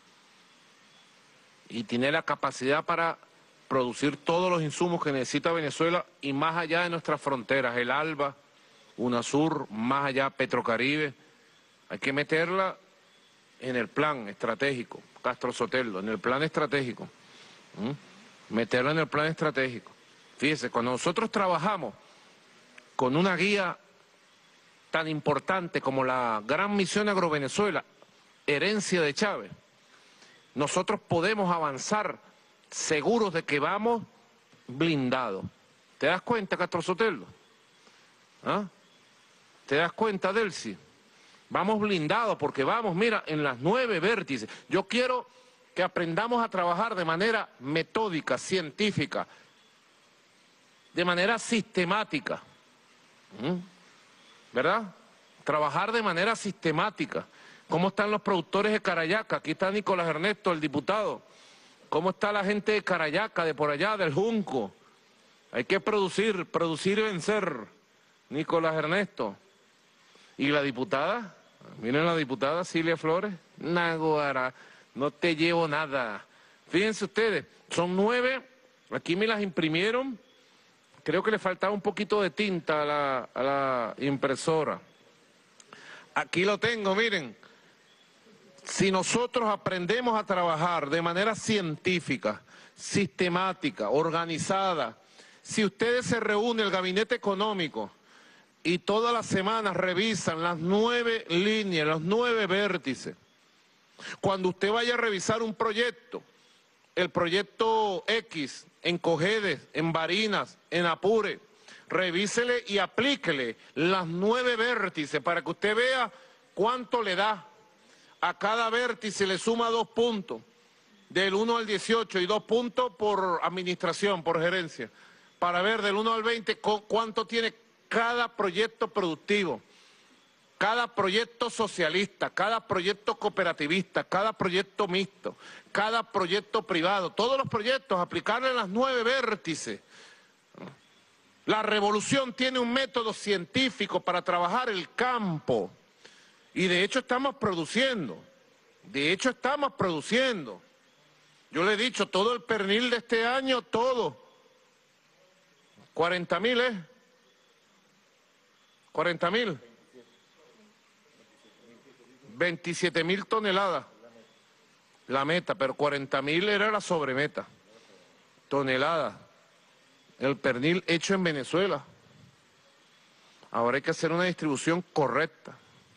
y tiene la capacidad para producir todos los insumos que necesita Venezuela y más allá de nuestras fronteras, el ALBA, UNASUR, más allá Petrocaribe. Hay que meterla en el plan estratégico, Castro Soteldo, en el plan estratégico, meterla en el plan estratégico. Fíjese, cuando nosotros trabajamos con una guía tan importante como la Gran Misión Agrovenezuela, herencia de Chávez, nosotros podemos avanzar seguros de que vamos blindados. ¿Te das cuenta, Castro Soteldo? ¿Ah? ¿Te das cuenta, Delcy? Vamos blindados porque vamos, mira, en las 9 vértices. Yo quiero que aprendamos a trabajar de manera metódica, científica, de manera sistemática. ¿Verdad? Trabajar de manera sistemática. ¿Cómo están los productores de Carayaca? Aquí está Nicolás Ernesto, el diputado. ¿Cómo está la gente de Carayaca, de por allá, del Junco? Hay que producir y vencer. Nicolás Ernesto. ¿Y la diputada? Miren la diputada Cilia Flores. Naguará, no te llevo nada. Fíjense ustedes, son 9, aquí me las imprimieron. Creo que le faltaba un poquito de tinta a la impresora. Aquí lo tengo, miren. Si nosotros aprendemos a trabajar de manera científica, sistemática, organizada, Si ustedes se reúnen, el gabinete económico, y todas las semanas revisan las 9 líneas, los 9 vértices, cuando usted vaya a revisar un proyecto, el proyecto X, en Cojedes, en Barinas, en Apure, revísele y aplíquele las 9 vértices para que usted vea cuánto le da. A cada vértice le suma 2 puntos, del 1 al 18, y 2 puntos por administración, por gerencia, para ver del 1 al 20 cuánto tiene cada proyecto productivo, cada proyecto socialista, cada proyecto cooperativista, cada proyecto mixto, cada proyecto privado, todos los proyectos, aplicarle las 9 vértices. La revolución tiene un método científico para trabajar el campo. Y de hecho estamos produciendo. Yo le he dicho, todo el pernil de este año, todo. 40.000, ¿eh? 40.000. 27.000 toneladas. La meta, pero 40.000 era la sobremeta. Toneladas. El pernil hecho en Venezuela. Ahora hay que hacer una distribución correcta.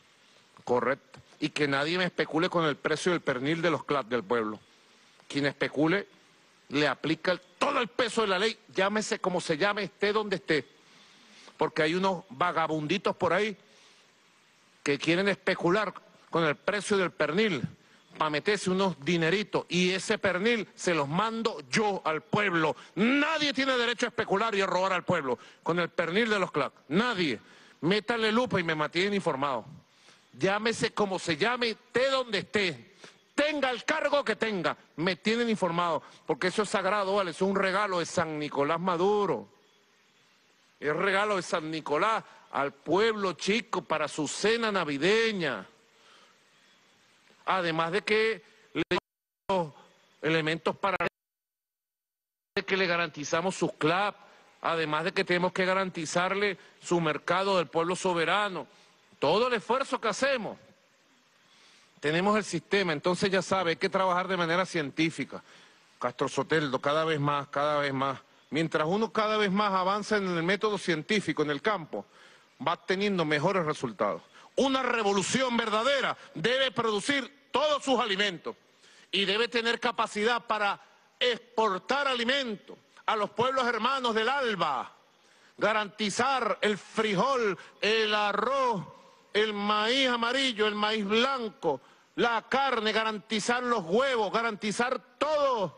Y que nadie me especule con el precio del pernil de los CLAT del pueblo. Quien especule le aplica todo el peso de la ley, llámese como se llame, esté donde esté. Porque hay unos vagabunditos por ahí que quieren especular con el precio del pernil para meterse unos dineritos, y ese pernil se los mando yo al pueblo. Nadie tiene derecho a especular y a robar al pueblo con el pernil de los CLAC. Nadie. Métanle lupa y me mantienen informado. Llámese como se llame, esté donde esté, tenga el cargo que tenga, me tienen informado, porque eso es sagrado, ¿vale? Es un regalo de San Nicolás Maduro. Es regalo de San Nicolás al pueblo chico para su cena navideña. Además de que le damos elementos para que le garantizamos sus CLAP, además de que tenemos que garantizarle su mercado del pueblo soberano. Todo el esfuerzo que hacemos, tenemos el sistema, entonces ya sabe, hay que trabajar de manera científica. Castro Soteldo, cada vez más. Mientras uno cada vez más avanza en el método científico, en el campo, va teniendo mejores resultados. Una revolución verdadera debe producir todos sus alimentos y debe tener capacidad para exportar alimentos a los pueblos hermanos del ALBA, garantizar el frijol, el arroz, el maíz amarillo, el maíz blanco, la carne, garantizar los huevos, garantizar todo.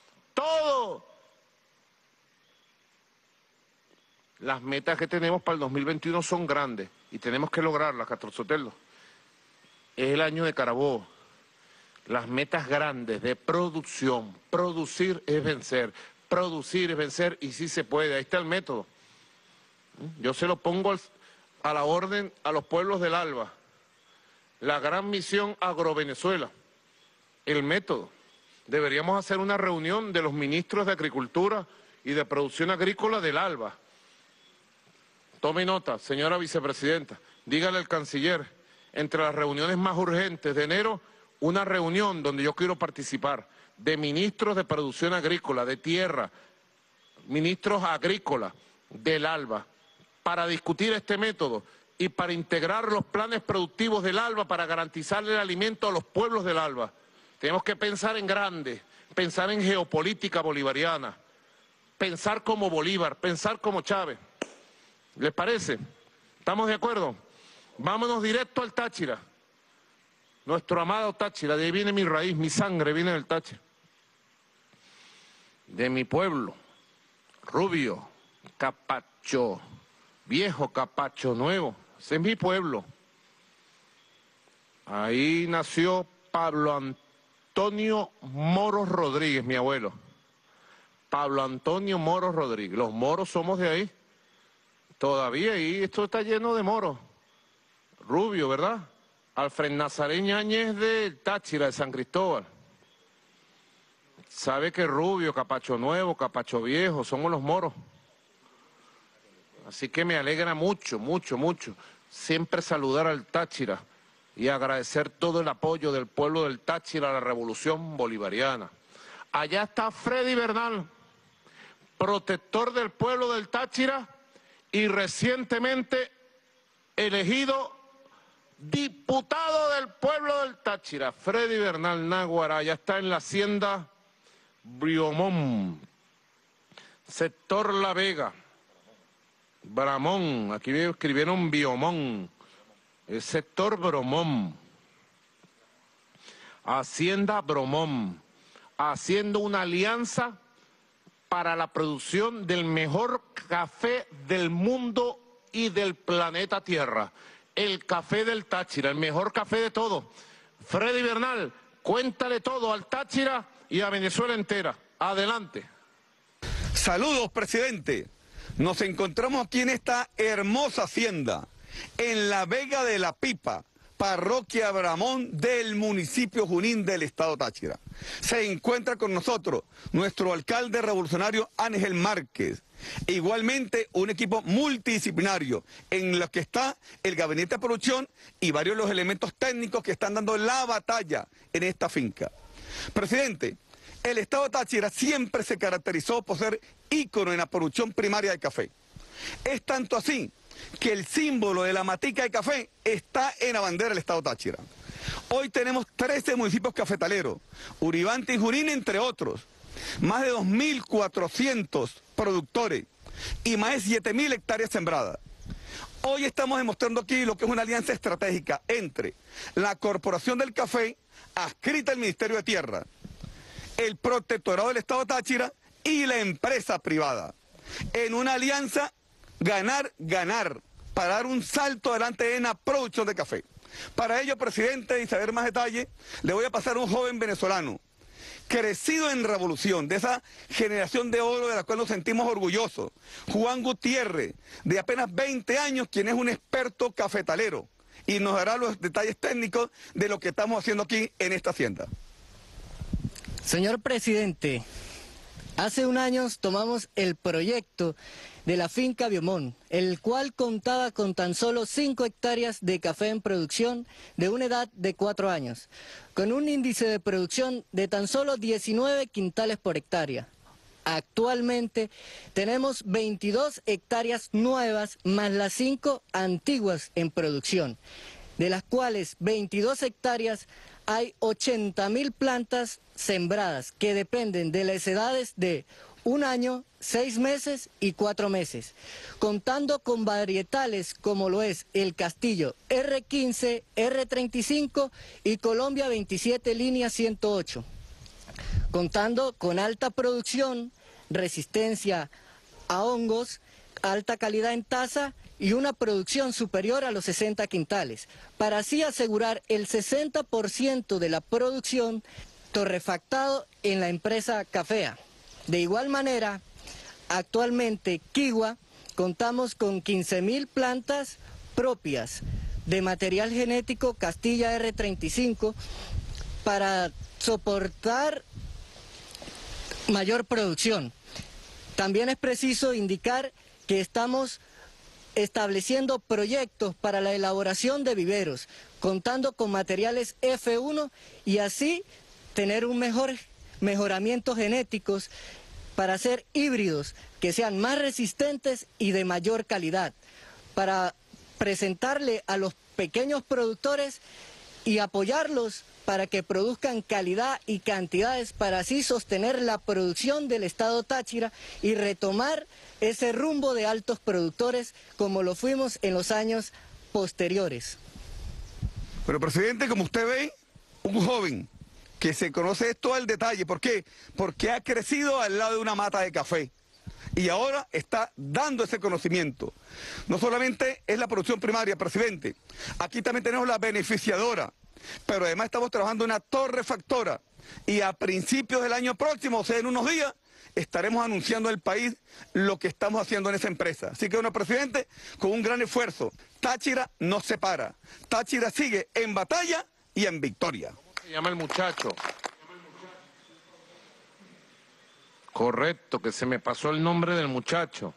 Las metas que tenemos para el 2021 son grandes y tenemos que lograrlas, Castro Soteldo. Es el año de Carabobo. Las metas grandes de producción. Producir es vencer y sí se puede. Ahí está el método. Yo se lo pongo a la orden a los pueblos del ALBA. La gran misión Agrovenezuela. El método. Deberíamos hacer una reunión de los ministros de Agricultura y de Producción Agrícola del ALBA. Tome nota, señora vicepresidenta. Dígale al canciller, entre las reuniones más urgentes de enero, una reunión donde yo quiero participar de ministros de Producción Agrícola, de Tierra, ministros agrícolas del ALBA, para discutir este método y para integrar los planes productivos del ALBA para garantizarle el alimento a los pueblos del ALBA. Tenemos que pensar en grande, pensar en geopolítica bolivariana, pensar como Bolívar, pensar como Chávez. ¿Les parece? ¿Estamos de acuerdo? Vámonos directo al Táchira. Nuestro amado Táchira, de ahí viene mi raíz, mi sangre viene del Táchira. De mi pueblo, Rubio, Capacho, Viejo, Capacho Nuevo, ese es mi pueblo. Ahí nació Pablo Antonio Moros Rodríguez, mi abuelo. Pablo Antonio Moros Rodríguez. Los moros somos de ahí. Todavía ahí, esto está lleno de moros. Rubio, ¿verdad? Alfred Nazaret Áñez del Táchira, de San Cristóbal. Sabe que Rubio, Capacho Nuevo, Capacho Viejo, somos los moros. Así que me alegra mucho, mucho, mucho siempre saludar al Táchira y agradecer todo el apoyo del pueblo del Táchira a la revolución bolivariana. Allá está Freddy Bernal, protector del pueblo del Táchira y recientemente elegido diputado del pueblo del Táchira, Freddy Bernal Náguara, ya está en la hacienda Briomón, sector La Vega, Bramón, aquí me escribieron Biomón, el sector Bromón, hacienda Bromón, haciendo una alianza para la producción del mejor café del mundo y del planeta Tierra. El café del Táchira, el mejor café de todo. Freddy Bernal, cuéntale todo al Táchira y a Venezuela entera. Adelante. Saludos, presidente. Nos encontramos aquí en esta hermosa hacienda, en La Vega de la Pipa, parroquia Bramón del municipio Junín del estado Táchira. Se encuentra con nosotros nuestro alcalde revolucionario Ángel Márquez. Igualmente un equipo multidisciplinario en lo que está el gabinete de producción y varios de los elementos técnicos que están dando la batalla en esta finca. Presidente, el estado Táchira siempre se caracterizó por ser ícono en la producción primaria de café. Es tanto así que el símbolo de la matica de café está en la bandera del estado Táchira. Hoy tenemos 13 municipios cafetaleros, Uribante y Junín entre otros, más de 2.400 productores y más de 7.000 hectáreas sembradas. Hoy estamos demostrando aquí lo que es una alianza estratégica entre la Corporación del Café, adscrita al Ministerio de Tierra, el Protectorado del Estado Táchira y la empresa privada. En una alianza ganar, para dar un salto adelante en la producción de café. Para ello, presidente, y saber más detalles, le voy a pasar a un joven venezolano, crecido en revolución, de esa generación de oro de la cual nos sentimos orgullosos, Juan Gutiérrez, de apenas 20 años, quien es un experto cafetalero, y nos dará los detalles técnicos de lo que estamos haciendo aquí en esta hacienda. Señor presidente, hace un año tomamos el proyecto de la finca Biomón, el cual contaba con tan solo 5 hectáreas de café en producción de una edad de 4 años, con un índice de producción de tan solo 19 quintales por hectárea. Actualmente tenemos 22 hectáreas nuevas más las 5 antiguas en producción, de las cuales 22 hectáreas hay 80.000 plantas sembradas que dependen de las edades de 1 año, 6 meses y 4 meses, contando con varietales como lo es el Castillo R15, R35 y Colombia 27 línea 108, contando con alta producción, resistencia a hongos, alta calidad en taza y una producción superior a los 60 quintales, para así asegurar el 60% de la producción torrefactado en la empresa Cafea. De igual manera, actualmente Quigua contamos con 15.000 plantas propias de material genético Castilla R35 para soportar mayor producción. También es preciso indicar que estamos estableciendo proyectos para la elaboración de viveros, contando con materiales F1 y así tener un mejoramiento genéticos para hacer híbridos que sean más resistentes y de mayor calidad, para presentarle a los pequeños productores y apoyarlos para que produzcan calidad y cantidades para así sostener la producción del estado Táchira y retomar ese rumbo de altos productores como lo fuimos en los años posteriores. Pero presidente, como usted ve, un joven que se conoce esto al detalle. ¿Por qué? Porque ha crecido al lado de una mata de café y ahora está dando ese conocimiento. No solamente es la producción primaria, presidente, aquí también tenemos la beneficiadora, pero además estamos trabajando en una torrefactora y a principios del año próximo, o sea, en unos días, estaremos anunciando al país lo que estamos haciendo en esa empresa. Así que, bueno, presidente, con un gran esfuerzo, Táchira no se para. Táchira sigue en batalla y en victoria. Se llama el muchacho. Correcto, que se me pasó el nombre del muchacho.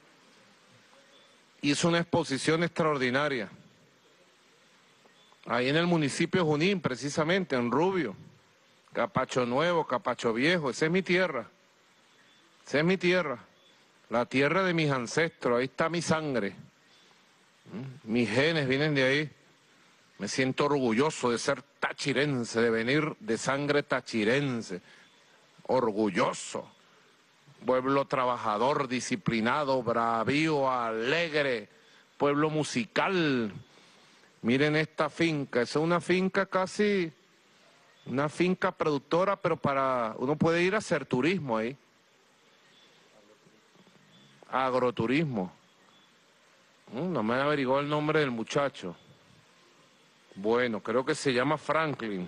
Hizo una exposición extraordinaria. Ahí en el municipio de Junín, precisamente, en Rubio. Capacho Nuevo, Capacho Viejo, esa es mi tierra. Esa es mi tierra. la tierra de mis ancestros, ahí está mi sangre. Mis genes vienen de ahí. Me siento orgulloso de ser tachirense, de venir de sangre tachirense. Orgulloso. Pueblo trabajador, disciplinado, bravío, alegre. Pueblo musical. Miren esta finca, es una finca casi, una finca productora, pero uno puede ir a hacer turismo ahí. Agroturismo. No me averiguó el nombre del muchacho. Bueno, creo que se llama Franklin.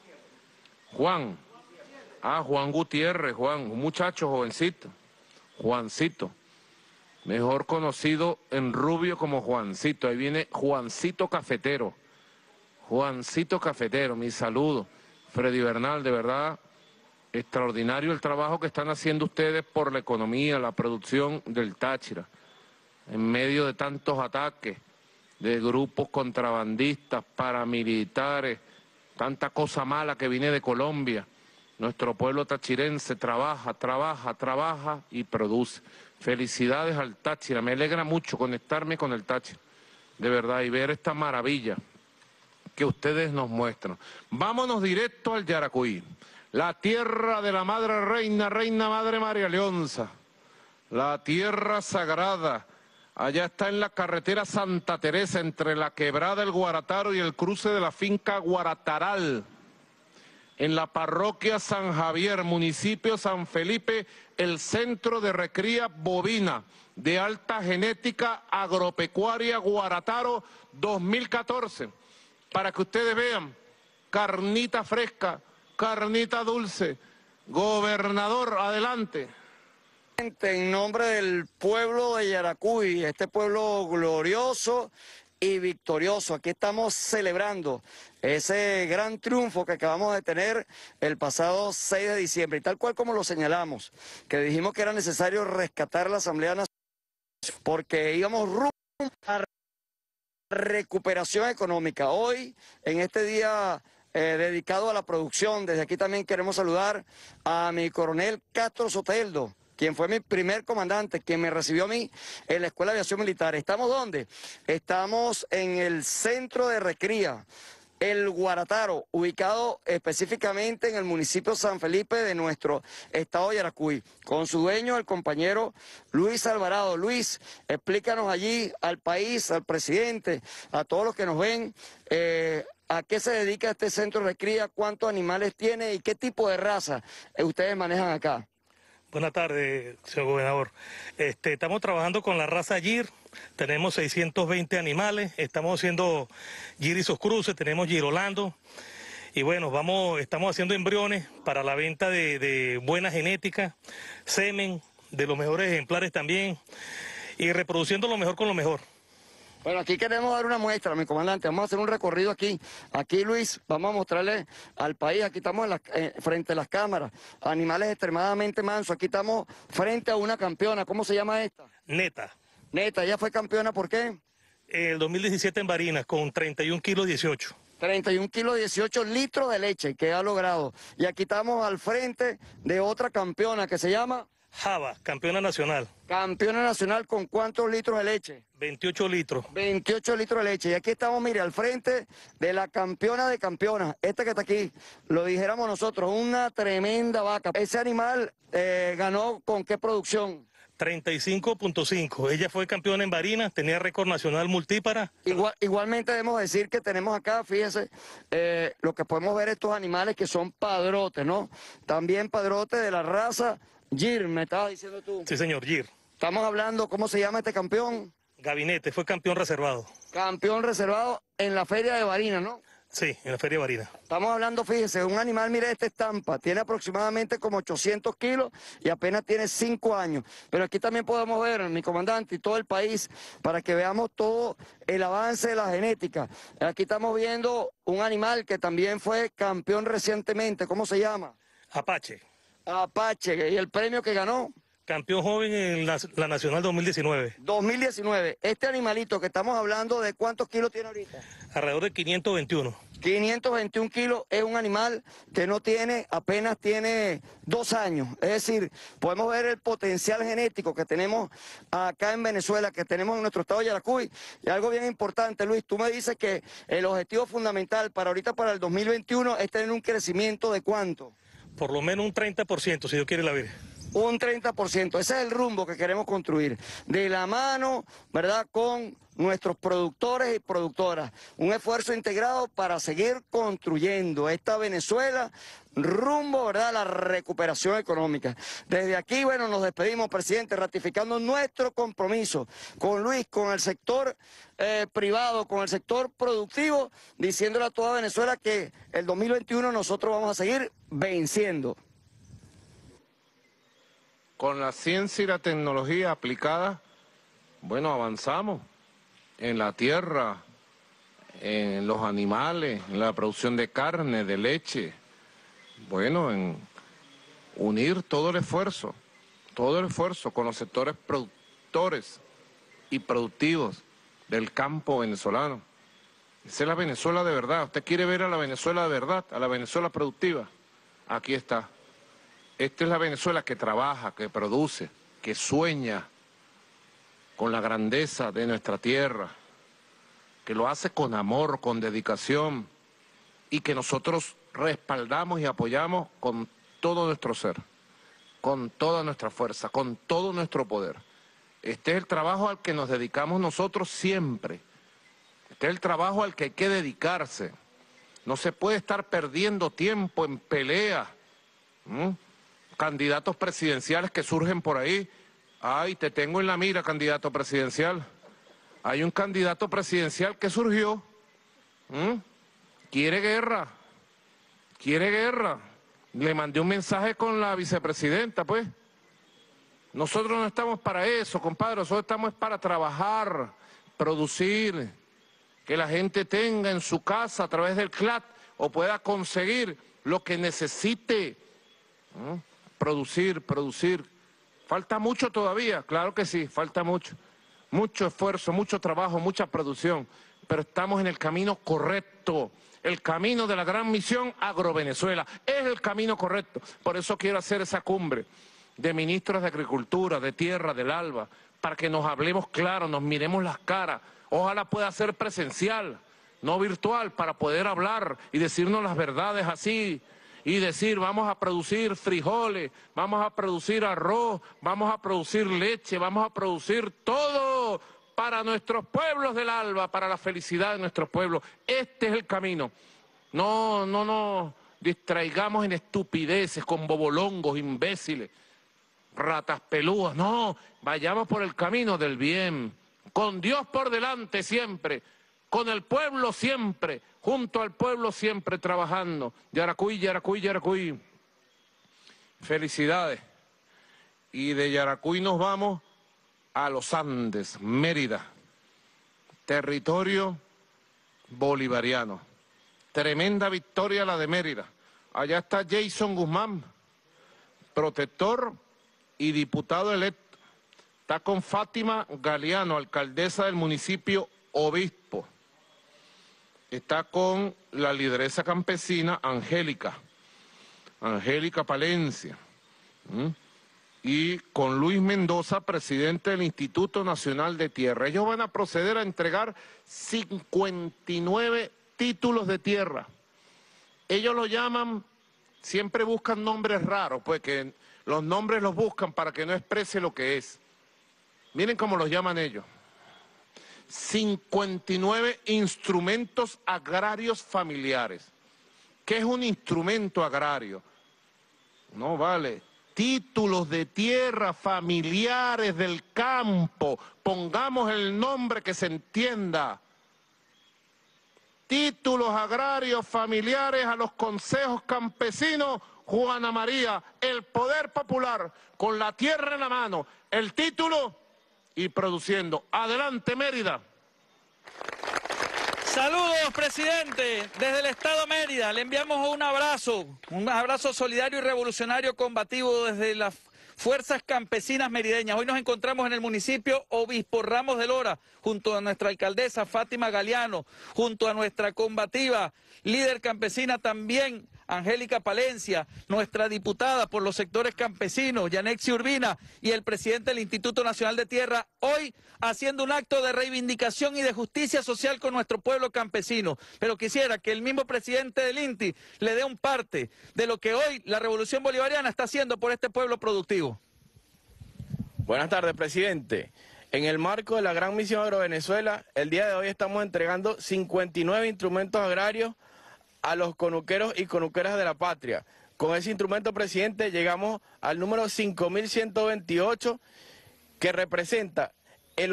Juan. Juan Gutiérrez, un muchacho jovencito. Juancito. Mejor conocido en Rubio como Juancito. Ahí viene Juancito Cafetero. Juancito Cafetero, mi saludo. Freddy Bernal, de verdad, extraordinario el trabajo que están haciendo ustedes por la economía, la producción del Táchira. En medio de tantos ataques de grupos contrabandistas, paramilitares, tanta cosa mala que viene de Colombia. Nuestro pueblo tachirense trabaja y produce. Felicidades al Táchira, me alegra mucho conectarme con el Táchira, de verdad, y ver esta maravilla que ustedes nos muestran. Vámonos directo al Yaracuy, la tierra de la Madre Reina, Reina Madre María Leonza, la tierra sagrada. Allá está en la carretera Santa Teresa, entre la quebrada El Guarataro y el cruce de la finca Guarataral. En la parroquia San Javier, municipio San Felipe, el centro de recría bovina de alta genética agropecuaria Guarataro 2014. Para que ustedes vean, carnita fresca, carnita dulce. Gobernador, adelante. En nombre del pueblo de Yaracuy, este pueblo glorioso y victorioso, aquí estamos celebrando ese gran triunfo que acabamos de tener el pasado 6 de diciembre, y tal cual como lo señalamos, que dijimos que era necesario rescatar la Asamblea Nacional porque íbamos rumbo a recuperación económica. Hoy, en este día dedicado a la producción, desde aquí también queremos saludar a mi coronel Castro Soteldo, quien fue mi primer comandante, quien me recibió a mí en la Escuela de Aviación Militar. ¿Estamos dónde? Estamos en el centro de recría, El Guarataro, ubicado específicamente en el municipio San Felipe de nuestro estado de Yaracuy, con su dueño, el compañero Luis Alvarado. Luis, explícanos allí al país, al presidente, a todos los que nos ven, ¿a qué se dedica este centro de recría? ¿Cuántos animales tiene y qué tipo de raza ustedes manejan acá? Buenas tardes, señor gobernador. Estamos trabajando con la raza Gir, tenemos 620 animales, estamos haciendo Gir y sus cruces, tenemos Girolando, y bueno, estamos haciendo embriones para la venta de buena genética, semen de los mejores ejemplares también, y reproduciendo lo mejor con lo mejor. Bueno, aquí queremos dar una muestra, mi comandante. Vamos a hacer un recorrido aquí. Aquí, Luis, vamos a mostrarle al país. Aquí estamos frente a las cámaras. Animales extremadamente mansos. Aquí estamos frente a una campeona. ¿Cómo se llama esta? Neta. Neta, ¿ella fue campeona por qué? El 2017 en Barinas, con 31 kilos 18. 31 kilos 18 litros de leche que ha logrado. Y aquí estamos al frente de otra campeona que se llama... Java, campeona nacional. Campeona nacional, ¿con cuántos litros de leche? 28 litros. 28 litros de leche. Y aquí estamos, mire, al frente de la campeona de campeonas. Esta que está aquí, lo dijéramos nosotros, una tremenda vaca. Ese animal ganó ¿con qué producción? 35.5. Ella fue campeona en Barinas, tenía récord nacional multípara. Igualmente debemos decir que tenemos acá, fíjense, lo que podemos ver estos animales que son padrotes, ¿no? También padrotes de la raza Gir, me estabas diciendo tú. Sí, señor, Gir. Estamos hablando, ¿cómo se llama este campeón? Gabinete, fue campeón reservado. Campeón reservado en la feria de Barinas, ¿no? Sí, en la feria de Barinas. Estamos hablando, fíjese, un animal, mire esta estampa, tiene aproximadamente como 800 kilos y apenas tiene 5 años. Pero aquí también podemos ver, mi comandante, y todo el país, para que veamos todo el avance de la genética. Aquí estamos viendo un animal que también fue campeón recientemente, ¿cómo se llama? Apache. Apache, ¿y el premio que ganó? Campeón joven en la Nacional 2019. 2019. Este animalito que estamos hablando, ¿de cuántos kilos tiene ahorita? Alrededor de 521. 521 kilos es un animal que apenas tiene 2 años. Es decir, podemos ver el potencial genético que tenemos acá en Venezuela, que tenemos en nuestro estado de Yaracuy. Y algo bien importante, Luis, tú me dices que el objetivo fundamental para ahorita, para el 2021, es tener un crecimiento ¿de cuánto? Por lo menos un 30%, si Dios quiere la ver. Un 30%, ese es el rumbo que queremos construir, de la mano, ¿verdad?, con nuestros productores y productoras. Un esfuerzo integrado para seguir construyendo esta Venezuela rumbo, ¿verdad?, a la recuperación económica. Desde aquí, bueno, nos despedimos, presidente, ratificando nuestro compromiso con Luis, con el sector privado, con el sector productivo, diciéndole a toda Venezuela que el 2021 nosotros vamos a seguir venciendo. Con la ciencia y la tecnología aplicada, bueno, avanzamos en la tierra, en los animales, en la producción de carne, de leche. Bueno, en unir todo el esfuerzo con los sectores productores y productivos del campo venezolano. Esa es la Venezuela de verdad. ¿Usted quiere ver a la Venezuela de verdad, a la Venezuela productiva? Aquí está. Esta es la Venezuela que trabaja, que produce, que sueña con la grandeza de nuestra tierra, que lo hace con amor, con dedicación, y que nosotros respaldamos y apoyamos con todo nuestro ser, con toda nuestra fuerza, con todo nuestro poder. Este es el trabajo al que nos dedicamos nosotros siempre. Este es el trabajo al que hay que dedicarse. No se puede estar perdiendo tiempo en peleas. Candidatos presidenciales que surgen por ahí. Ay, te tengo en la mira, candidato presidencial. Hay un candidato presidencial que surgió. Quiere guerra. Quiere guerra. Le mandé un mensaje con la vicepresidenta, pues. Nosotros no estamos para eso, compadre. Nosotros estamos para trabajar, producir, que la gente tenga en su casa a través del CLAT o pueda conseguir lo que necesite. Producir. Falta mucho todavía, claro que sí, falta mucho. Mucho esfuerzo, mucho trabajo, mucha producción, pero estamos en el camino correcto. El camino de la gran misión Agrovenezuela es el camino correcto. Por eso quiero hacer esa cumbre de ministros de Agricultura, de Tierra, del ALBA, para que nos hablemos claro, nos miremos las caras. Ojalá pueda ser presencial, no virtual, para poder hablar y decirnos las verdades así. Y decir, vamos a producir frijoles, vamos a producir arroz, vamos a producir leche, vamos a producir todo para nuestros pueblos del ALBA, para la felicidad de nuestros pueblos. Este es el camino. No nos distraigamos en estupideces, con bobolongos, imbéciles, ratas pelúas. No, vayamos por el camino del bien, con Dios por delante siempre, con el pueblo siempre, junto al pueblo siempre trabajando. Yaracuy, Yaracuy, Yaracuy. Felicidades. Y de Yaracuy nos vamos a los Andes, Mérida, territorio bolivariano. Tremenda victoria la de Mérida. Allá está Jason Guzmán, protector y diputado electo. Está con Fátima Galeano, alcaldesa del municipio Obispo. Está con la lideresa campesina Angélica Palencia. Y con Luis Mendoza, presidente del Instituto Nacional de Tierra. Ellos van a proceder a entregar 59 títulos de tierra. Ellos lo llaman, siempre buscan nombres raros, pues que los nombres los buscan para que no exprese lo que es. Miren cómo los llaman ellos. 59 instrumentos agrarios familiares. ¿Qué es un instrumento agrario? No vale. Títulos de tierra familiares del campo. Pongamos el nombre que se entienda. Títulos agrarios familiares a los consejos campesinos. Juana María, el poder popular, con la tierra en la mano, el título y produciendo. Adelante, Mérida. Saludos, presidente. Desde el Estado de Mérida le enviamos un abrazo solidario y revolucionario combativo desde la fuerzas campesinas merideñas. Hoy nos encontramos en el municipio Obispo Ramos de Lora, junto a nuestra alcaldesa Fátima Galeano, junto a nuestra combativa líder campesina también, Angélica Palencia, nuestra diputada por los sectores campesinos, Yanexi Urbina, y el presidente del Instituto Nacional de Tierra, hoy haciendo un acto de reivindicación y de justicia social con nuestro pueblo campesino. Pero quisiera que el mismo presidente del INTI le dé un parte de lo que hoy la Revolución Bolivariana está haciendo por este pueblo productivo. Buenas tardes, presidente. En el marco de la Gran Misión Agrovenezuela, el día de hoy estamos entregando 59 instrumentos agrarios a los conuqueros y conuqueras de la patria. Con ese instrumento, presidente, llegamos al número 5.128, que representa el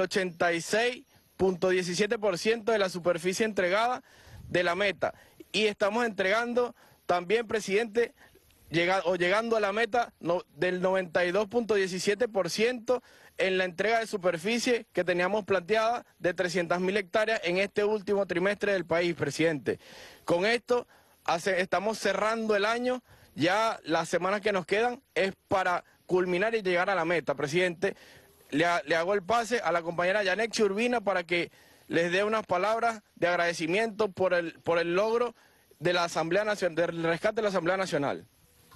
86.17% de la superficie entregada de la meta. Y estamos entregando también, presidente, llegando a la meta del 92.17% en la entrega de superficie que teníamos planteada de 300.000 hectáreas en este último trimestre del país, presidente. Con esto estamos cerrando el año, ya las semanas que nos quedan es para culminar y llegar a la meta, presidente. Le hago el pase a la compañera Yanexi Urbina para que les dé unas palabras de agradecimiento por el logro de la Asamblea Nacional, del rescate de la Asamblea Nacional.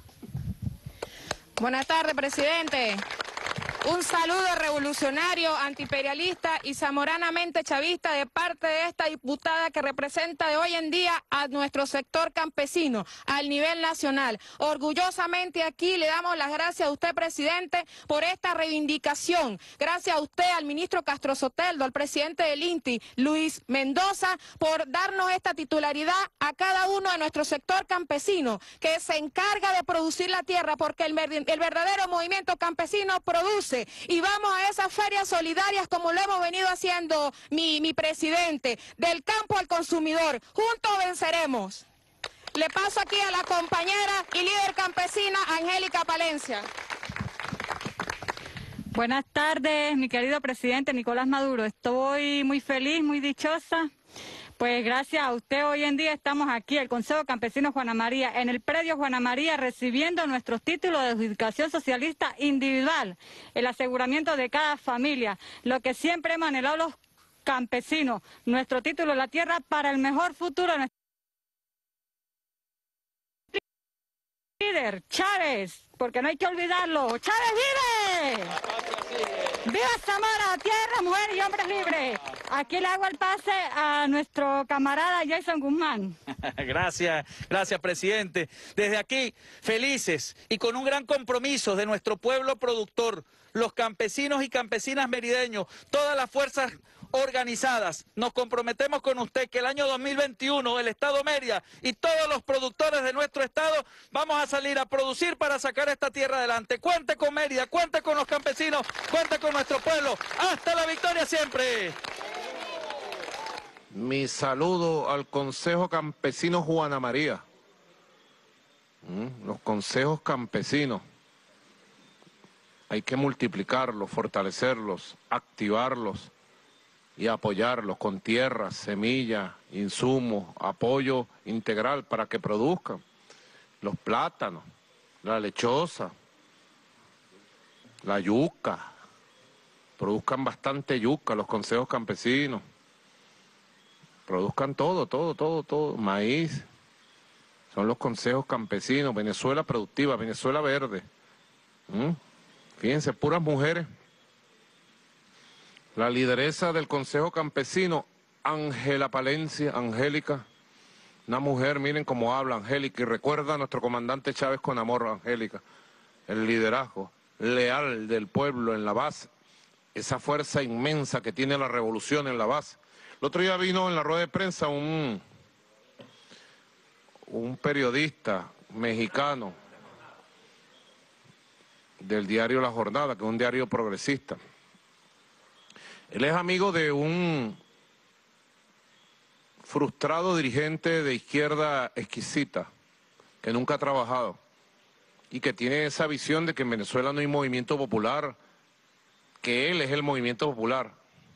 Buenas tardes, presidente. Un saludo revolucionario, antiimperialista y zamoranamente chavista de parte de esta diputada que representa de hoy en día a nuestro sector campesino al nivel nacional. Orgullosamente aquí le damos las gracias a usted, presidente, por esta reivindicación. Gracias a usted, al ministro Castro Soteldo, al presidente del INTI, Luis Mendoza, por darnos esta titularidad a cada uno de nuestro sector campesino, que se encarga de producir la tierra, porque el verdadero movimiento campesino produce. Y vamos a esas ferias solidarias como lo hemos venido haciendo mi presidente, del campo al consumidor. Juntos venceremos. Le paso aquí a la compañera y líder campesina Angélica Palencia. Buenas tardes, mi querido presidente Nicolás Maduro. Estoy muy feliz, muy dichosa. Pues gracias a usted hoy en día estamos aquí, el Consejo Campesino Juana María, en el predio Juana María, recibiendo nuestros títulos de adjudicación socialista individual, el aseguramiento de cada familia, lo que siempre hemos anhelado los campesinos, nuestro título de la tierra para el mejor futuro de nuestro líder, Chávez, porque no hay que olvidarlo. ¡Chávez vive! ¡Viva Zamora! Tierra, mujeres y hombres libres. Aquí le hago el pase a nuestro camarada Jason Guzmán. Gracias, presidente. Desde aquí, felices y con un gran compromiso de nuestro pueblo productor, los campesinos y campesinas merideños, todas las fuerzas organizadas, nos comprometemos con usted que el año 2021 el Estado Mérida y todos los productores de nuestro Estado vamos a salir a producir para sacar esta tierra adelante. Cuente con Mérida, cuente con los campesinos, cuente con nuestro pueblo. ¡Hasta la victoria siempre! Mi saludo al Consejo Campesino Juana María. Los consejos campesinos. Hay que multiplicarlos, fortalecerlos, activarlos y apoyarlos con tierras, semillas, insumos, apoyo integral para que produzcan los plátanos, la lechosa, la yuca, produzcan bastante yuca los consejos campesinos, produzcan todo, maíz, son los consejos campesinos, Venezuela productiva, Venezuela verde. Fíjense, puras mujeres. La lideresa del Consejo Campesino, Ángela Palencia, Angélica, una mujer, miren cómo habla Angélica, y recuerda a nuestro comandante Chávez con amor, Angélica, el liderazgo leal del pueblo en la base, esa fuerza inmensa que tiene la revolución en la base. El otro día vino en la rueda de prensa un periodista mexicano del diario La Jornada, que es un diario progresista. Él es amigo de un frustrado dirigente de izquierda exquisita, que nunca ha trabajado y que tiene esa visión de que en Venezuela no hay movimiento popular, que él es el movimiento popular.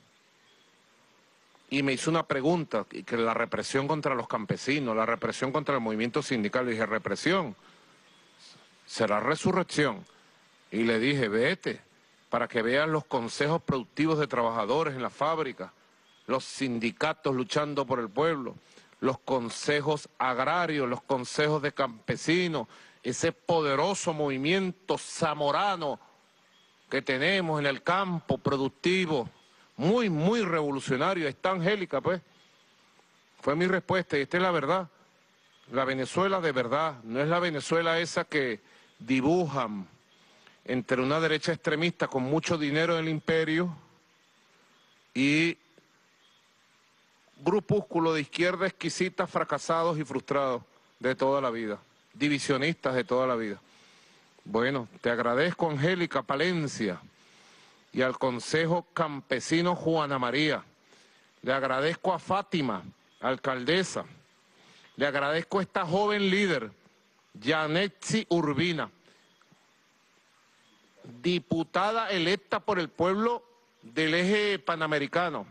Y me hizo una pregunta, que la represión contra los campesinos, la represión contra el movimiento sindical, y dije, represión, será resurrección. Y le dije, vete, para que veas los consejos productivos de trabajadores en la fábrica, los sindicatos luchando por el pueblo, los consejos agrarios, los consejos de campesinos, ese poderoso movimiento zamorano que tenemos en el campo productivo, muy, muy revolucionario. Está Angélica, pues. Fue mi respuesta y esta es la verdad. La Venezuela de verdad, no es la Venezuela esa que dibujan entre una derecha extremista con mucho dinero del imperio y grupúsculo de izquierda exquisita, fracasados y frustrados de toda la vida, divisionistas de toda la vida. Bueno, te agradezco, Angélica Palencia, y al Consejo Campesino Juana María. Le agradezco a Fátima, alcaldesa. Le agradezco a esta joven líder, Yanetsi Urbina, diputada electa por el pueblo del eje panamericano.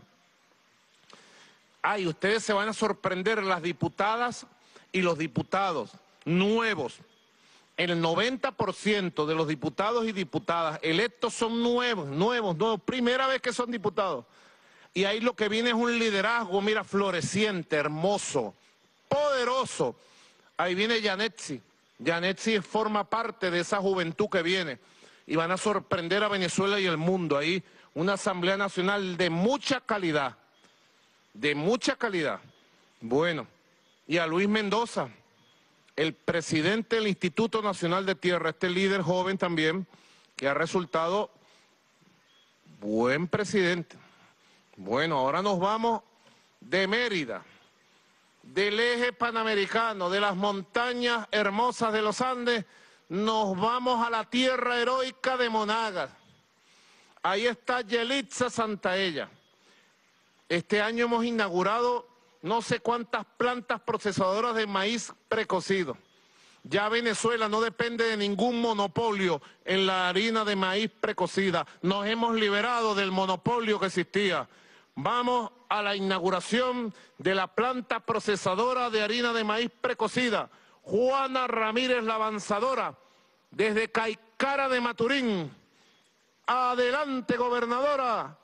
Ay, ustedes se van a sorprender, las diputadas y los diputados nuevos. El 90% de los diputados y diputadas electos son nuevos, primera vez que son diputados. Y ahí lo que viene es un liderazgo, mira, floreciente, hermoso, poderoso. Ahí viene Yanetsi. Yanetsi forma parte de esa juventud que viene. Y van a sorprender a Venezuela y el mundo. Ahí una Asamblea Nacional de mucha calidad. De mucha calidad. Bueno, y a Luis Mendoza, el presidente del Instituto Nacional de Tierra, este líder joven también, que ha resultado buen presidente. Bueno, ahora nos vamos de Mérida, del eje panamericano, de las montañas hermosas de los Andes, nos vamos a la tierra heroica de Monagas. Ahí está Yelitza Santaella. Este año hemos inaugurado no sé cuántas plantas procesadoras de maíz precocido. Ya Venezuela no depende de ningún monopolio en la harina de maíz precocida. Nos hemos liberado del monopolio que existía. Vamos a la inauguración de la planta procesadora de harina de maíz precocida. Juana Ramírez, la avanzadora, desde Caicara de Maturín. Adelante, gobernadora.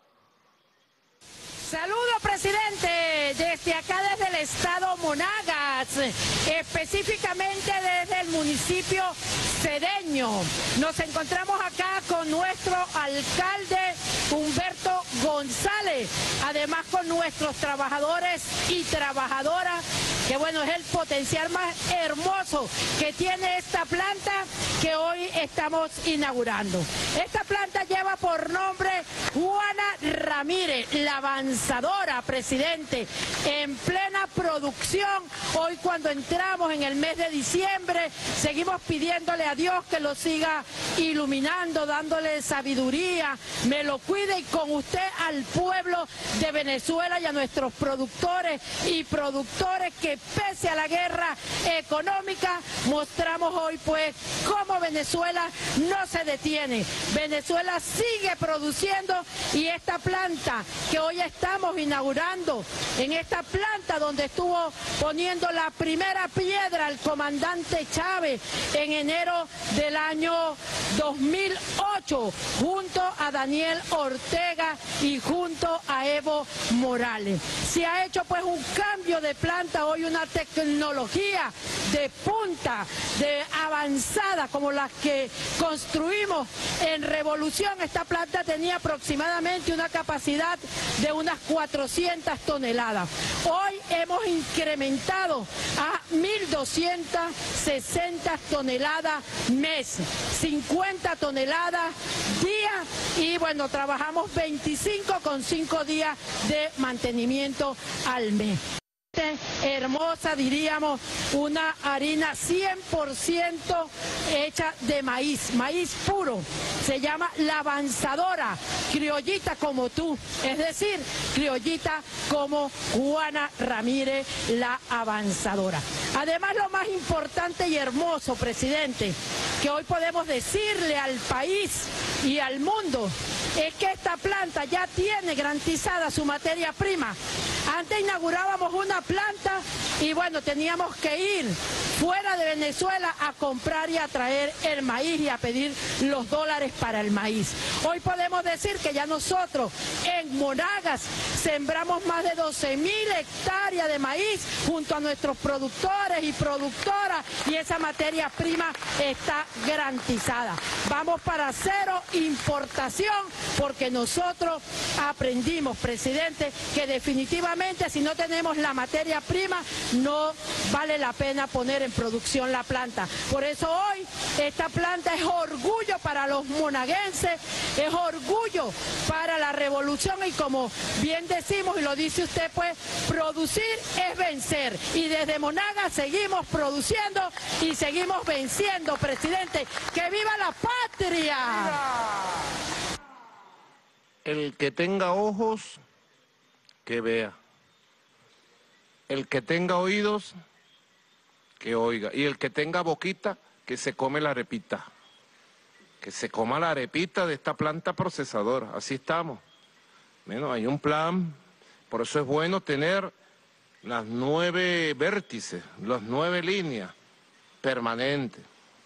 Saludo, presidente, desde acá, desde el estado Monagas, específicamente desde el municipio Cedeño. Nos encontramos acá con nuestro alcalde Humberto González, además con nuestros trabajadores y trabajadoras, que bueno, es el potencial más hermoso que tiene esta planta que hoy estamos inaugurando. Esta planta lleva por nombre Juana Ramírez, la avanzadora, presidente, en plena producción. Hoy, cuando entramos en el mes de diciembre, seguimos pidiéndole a Dios que lo siga iluminando, dándole sabiduría, me lo cuide, y con usted al pueblo de Venezuela y a nuestros productores y productores que, pese a la guerra económica, mostramos hoy pues cómo Venezuela no se detiene. Venezuela sigue produciendo, y esta planta que hoy estamos inaugurando, en esta planta donde estuvo poniendo la primera piedra el comandante Chávez en enero del año 2008, junto a Daniel Ortega y junto a Evo Morales. Se ha hecho pues un cambio de planta, hoy una tecnología de punta, de avanzada, como las que construimos en Revolución. Esta planta tenía aproximadamente una capacidad de unas 400 toneladas. Hoy hemos incrementado a 1.260 toneladas mes, 50 toneladas día, y bueno, trabajamos 25 con 5 días de mantenimiento al mes. Hermosa, diríamos, una harina 100% hecha de maíz, maíz puro. Se llama la avanzadora, criollita como tú, es decir, criollita como Juana Ramírez, la avanzadora. Además, lo más importante y hermoso, presidente, que hoy podemos decirle al país y al mundo, es que esta planta ya tiene garantizada su materia prima. Antes inaugurábamos una planta y bueno, teníamos que ir fuera de Venezuela a comprar y a traer el maíz y a pedir los dólares para el maíz. Hoy podemos decir que ya nosotros en Monagas sembramos más de 12.000 hectáreas de maíz junto a nuestros productores y productoras, y esa materia prima está garantizada. Vamos para cero importación porque nosotros aprendimos, presidente, que definitivamente si no tenemos la materia prima no vale la pena poner en producción la planta. Por eso hoy esta planta es orgullo para los monaguenses, es orgullo para la revolución, y como bien decimos y lo dice usted, pues producir es vencer, y desde Monagas seguimos produciendo y seguimos venciendo, presidente. ¡Que viva la patria! El que tenga ojos, que vea. El que tenga oídos, que oiga. Y el que tenga boquita, que se come la arepita. Que se coma la arepita de esta planta procesadora. Así estamos. Bueno, hay un plan. Por eso es bueno tener las 9 vértices, las 9 líneas permanentes.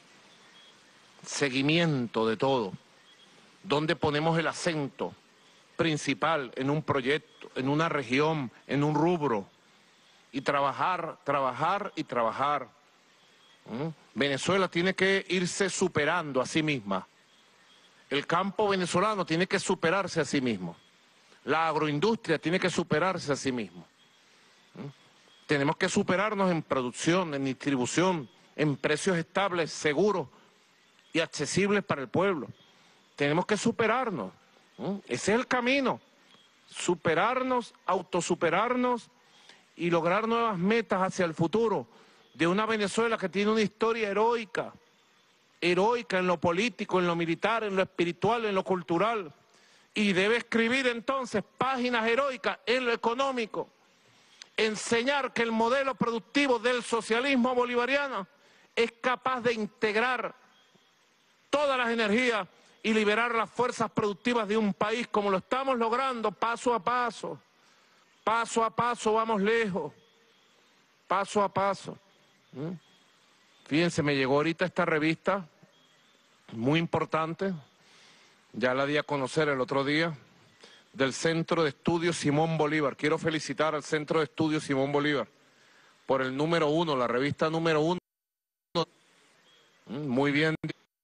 Seguimiento de todo. ¿Dónde ponemos el acento principal en un proyecto, en una región, en un rubro? Y trabajar, trabajar y trabajar. Venezuela tiene que irse superando a sí misma. El campo venezolano tiene que superarse a sí mismo. La agroindustria tiene que superarse a sí mismo. Tenemos que superarnos en producción, en distribución, en precios estables, seguros y accesibles para el pueblo. Tenemos que superarnos. Ese es el camino. Superarnos, autosuperarnos y lograr nuevas metas hacia el futuro de una Venezuela que tiene una historia heroica, heroica en lo político, en lo militar, en lo espiritual, en lo cultural, y debe escribir entonces páginas heroicas en lo económico, enseñar que el modelo productivo del socialismo bolivariano es capaz de integrar todas las energías y liberar las fuerzas productivas de un país como lo estamos logrando paso a paso. Paso a paso vamos lejos, paso a paso. Fíjense, me llegó ahorita esta revista, muy importante, ya la di a conocer el otro día, del Centro de Estudios Simón Bolívar. Quiero felicitar al Centro de Estudios Simón Bolívar por el número 1, la revista número 1. Muy bien.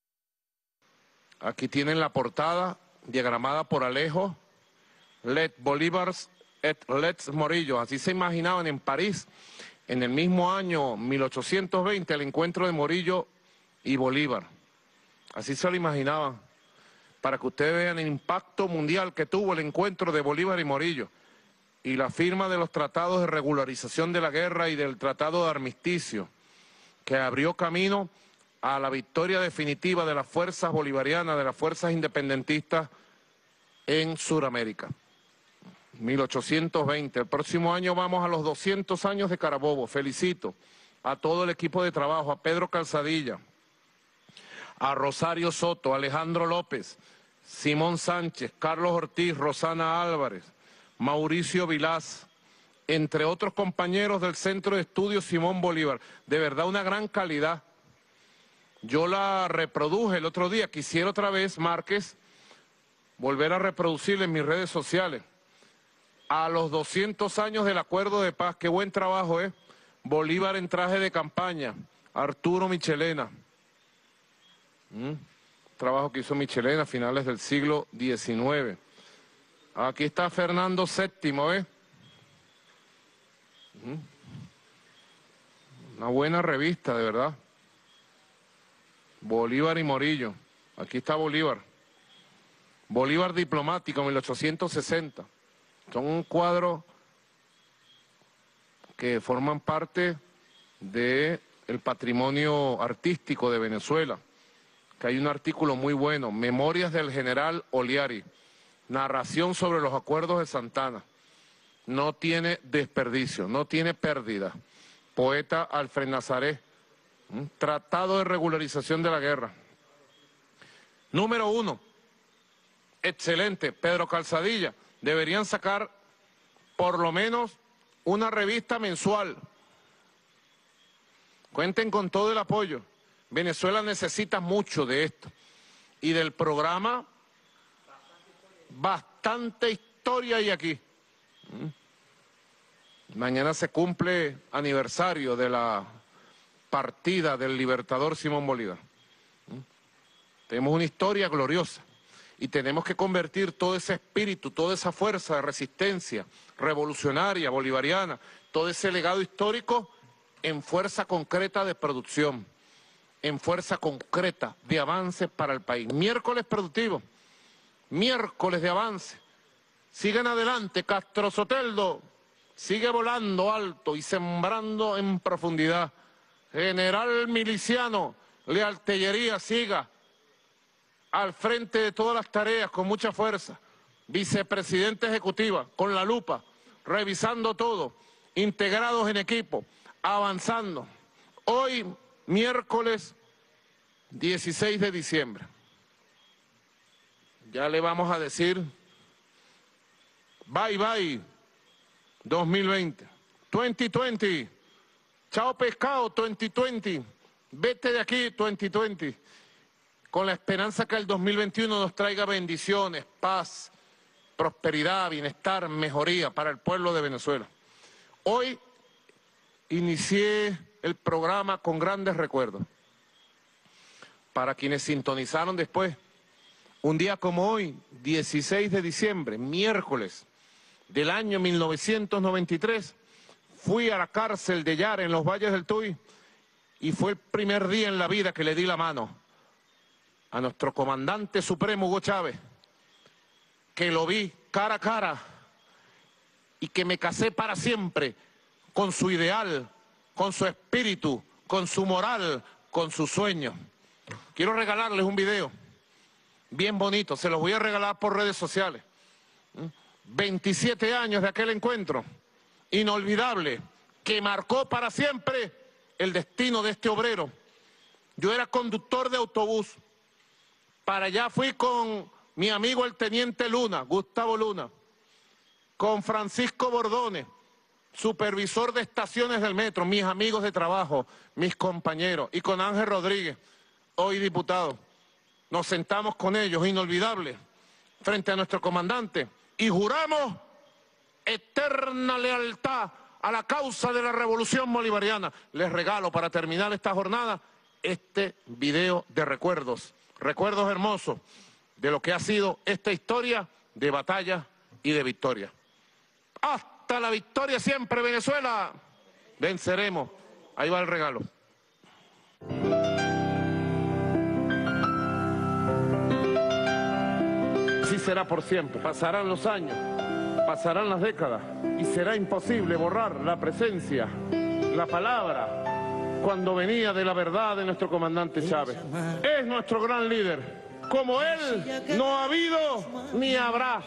Aquí tienen la portada, diagramada por Alejo, Let Bolívars et Let's Morillo. Así se imaginaban en París, en el mismo año 1820, el encuentro de Morillo y Bolívar. Así se lo imaginaban, para que ustedes vean el impacto mundial que tuvo el encuentro de Bolívar y Morillo, y la firma de los tratados de regularización de la guerra y del tratado de armisticio, que abrió camino a la victoria definitiva de las fuerzas bolivarianas, de las fuerzas independentistas en Sudamérica. 1820. El próximo año vamos a los 200 años de Carabobo. Felicito a todo el equipo de trabajo, a Pedro Calzadilla, a Rosario Soto, a Alejandro López, Simón Sánchez, Carlos Ortiz, Rosana Álvarez, Mauricio Vilás, entre otros compañeros del Centro de Estudios Simón Bolívar. De verdad, una gran calidad. Yo la reproduje el otro día, quisiera otra vez, Márquez, volver a reproducirla en mis redes sociales. A los 200 años del Acuerdo de Paz, qué buen trabajo, ¿eh? Bolívar en traje de campaña, Arturo Michelena. Trabajo que hizo Michelena a finales del siglo XIX. Aquí está Fernando VII, ¿eh? Una buena revista, de verdad. Bolívar y Morillo. Aquí está Bolívar. Bolívar diplomático, 1860. Son un cuadro que forman parte del patrimonio artístico de Venezuela. Que hay un artículo muy bueno, Memorias del General Oliari, narración sobre los acuerdos de Santana. No tiene desperdicio, no tiene pérdida. Poeta Alfred Nazaret. Tratado de regularización de la guerra. Número 1. excelente. Pedro Calzadilla, deberían sacar por lo menos una revista mensual. Cuenten con todo el apoyo. Venezuela necesita mucho de esto. Y del programa, bastante historia hay aquí. Mañana se cumple aniversario de la partida del libertador Simón Bolívar. Tenemos una historia gloriosa y tenemos que convertir todo ese espíritu, toda esa fuerza de resistencia revolucionaria, bolivariana, todo ese legado histórico en fuerza concreta de producción, en fuerza concreta de avance para el país. Miércoles productivo, miércoles de avance. Sigan adelante, Castro Soteldo, sigue volando alto y sembrando en profundidad. General miliciano, Lealtellería, siga al frente de todas las tareas con mucha fuerza. Vicepresidenta ejecutiva, con la lupa, revisando todo, integrados en equipo, avanzando. Hoy, miércoles 16 de diciembre. Ya le vamos a decir bye bye 2020, 2020, chao pescado 2020, vete de aquí 2020, con la esperanza que el 2021 nos traiga bendiciones, paz, prosperidad, bienestar, mejoría para el pueblo de Venezuela. Hoy inicié el programa con grandes recuerdos. Para quienes sintonizaron después, un día como hoy, 16 de diciembre, miércoles del año 1993, fui a la cárcel de Yara en los Valles del Tuy y fue el primer día en la vida que le di la mano a nuestro comandante supremo Hugo Chávez, que lo vi cara a cara y que me casé para siempre con su ideal, con su espíritu, con su moral, con su sueño. Quiero regalarles un video bien bonito, se los voy a regalar por redes sociales. 27 años de aquel encuentro, inolvidable, que marcó para siempre el destino de este obrero. Yo era conductor de autobús, para allá fui con mi amigo el teniente Luna, Gustavo Luna, con Francisco Bordones, supervisor de estaciones del metro, mis amigos de trabajo, mis compañeros, y con Ángel Rodríguez, hoy diputado. Nos sentamos con ellos, inolvidables, frente a nuestro comandante, y juramos eterna lealtad a la causa de la revolución bolivariana. Les regalo, para terminar esta jornada, este video de recuerdos, recuerdos hermosos de lo que ha sido esta historia de batalla y de victoria. ¡Hasta la victoria siempre, Venezuela! Venceremos. Ahí va el regalo. Así será por siempre. Pasarán los años, pasarán las décadas y será imposible borrar la presencia, la palabra, cuando venía de la verdad de nuestro comandante Chávez. Es nuestro gran líder. Como él no ha habido ni habrá.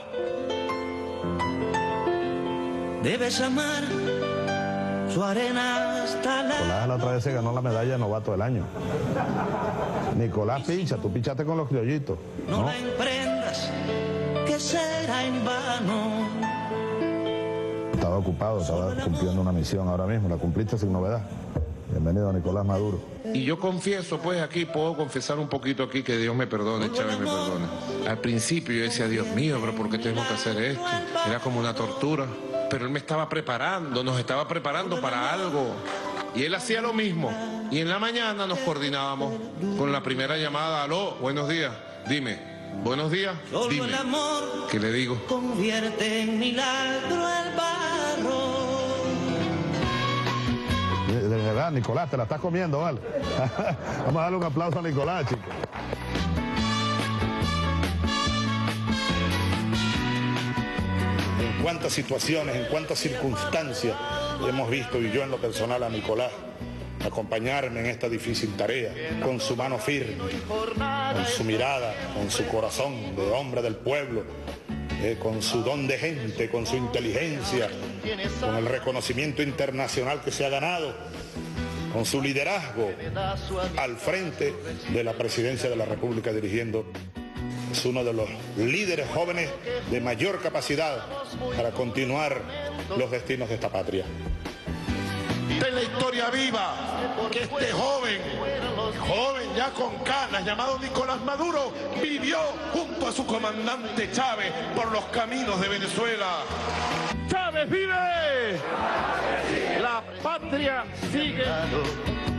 Debes amar su arena hasta La otra vez se ganó la medalla de novato del año. Nicolás pincha, tú pinchaste con los criollitos. No la emprendas, que será en vano. Estaba ocupado, estaba cumpliendo una misión ahora mismo, la cumpliste sin novedad. Bienvenido, Nicolás Maduro. Y yo confieso, pues aquí puedo confesar un poquito aquí, que Dios me perdone, Chávez me perdone. Al principio yo decía, Dios mío, pero ¿por qué tengo que hacer esto? Era como una tortura. Pero él me estaba preparando, nos estaba preparando para algo. Y él hacía lo mismo. Y en la mañana nos coordinábamos con la primera llamada. Aló, buenos días, dime. Buenos días, dime. ¿Qué le digo? Convierte en milagro el barro. De verdad, Nicolás, te la estás comiendo, ¿vale? Vamos a darle un aplauso a Nicolás, chicos. En cuántas situaciones, en cuántas circunstancias hemos visto, y yo en lo personal, a Nicolás acompañarme en esta difícil tarea, con su mano firme, con su mirada, con su corazón de hombre del pueblo, con su don de gente, con su inteligencia, con el reconocimiento internacional que se ha ganado, con su liderazgo al frente de la presidencia de la República dirigiendo Es uno de los líderes jóvenes de mayor capacidad para continuar los destinos de esta patria. De la historia viva que este joven ya con canas, llamado Nicolás Maduro, vivió junto a su comandante Chávez por los caminos de Venezuela. ¡Chávez vive! La patria sigue.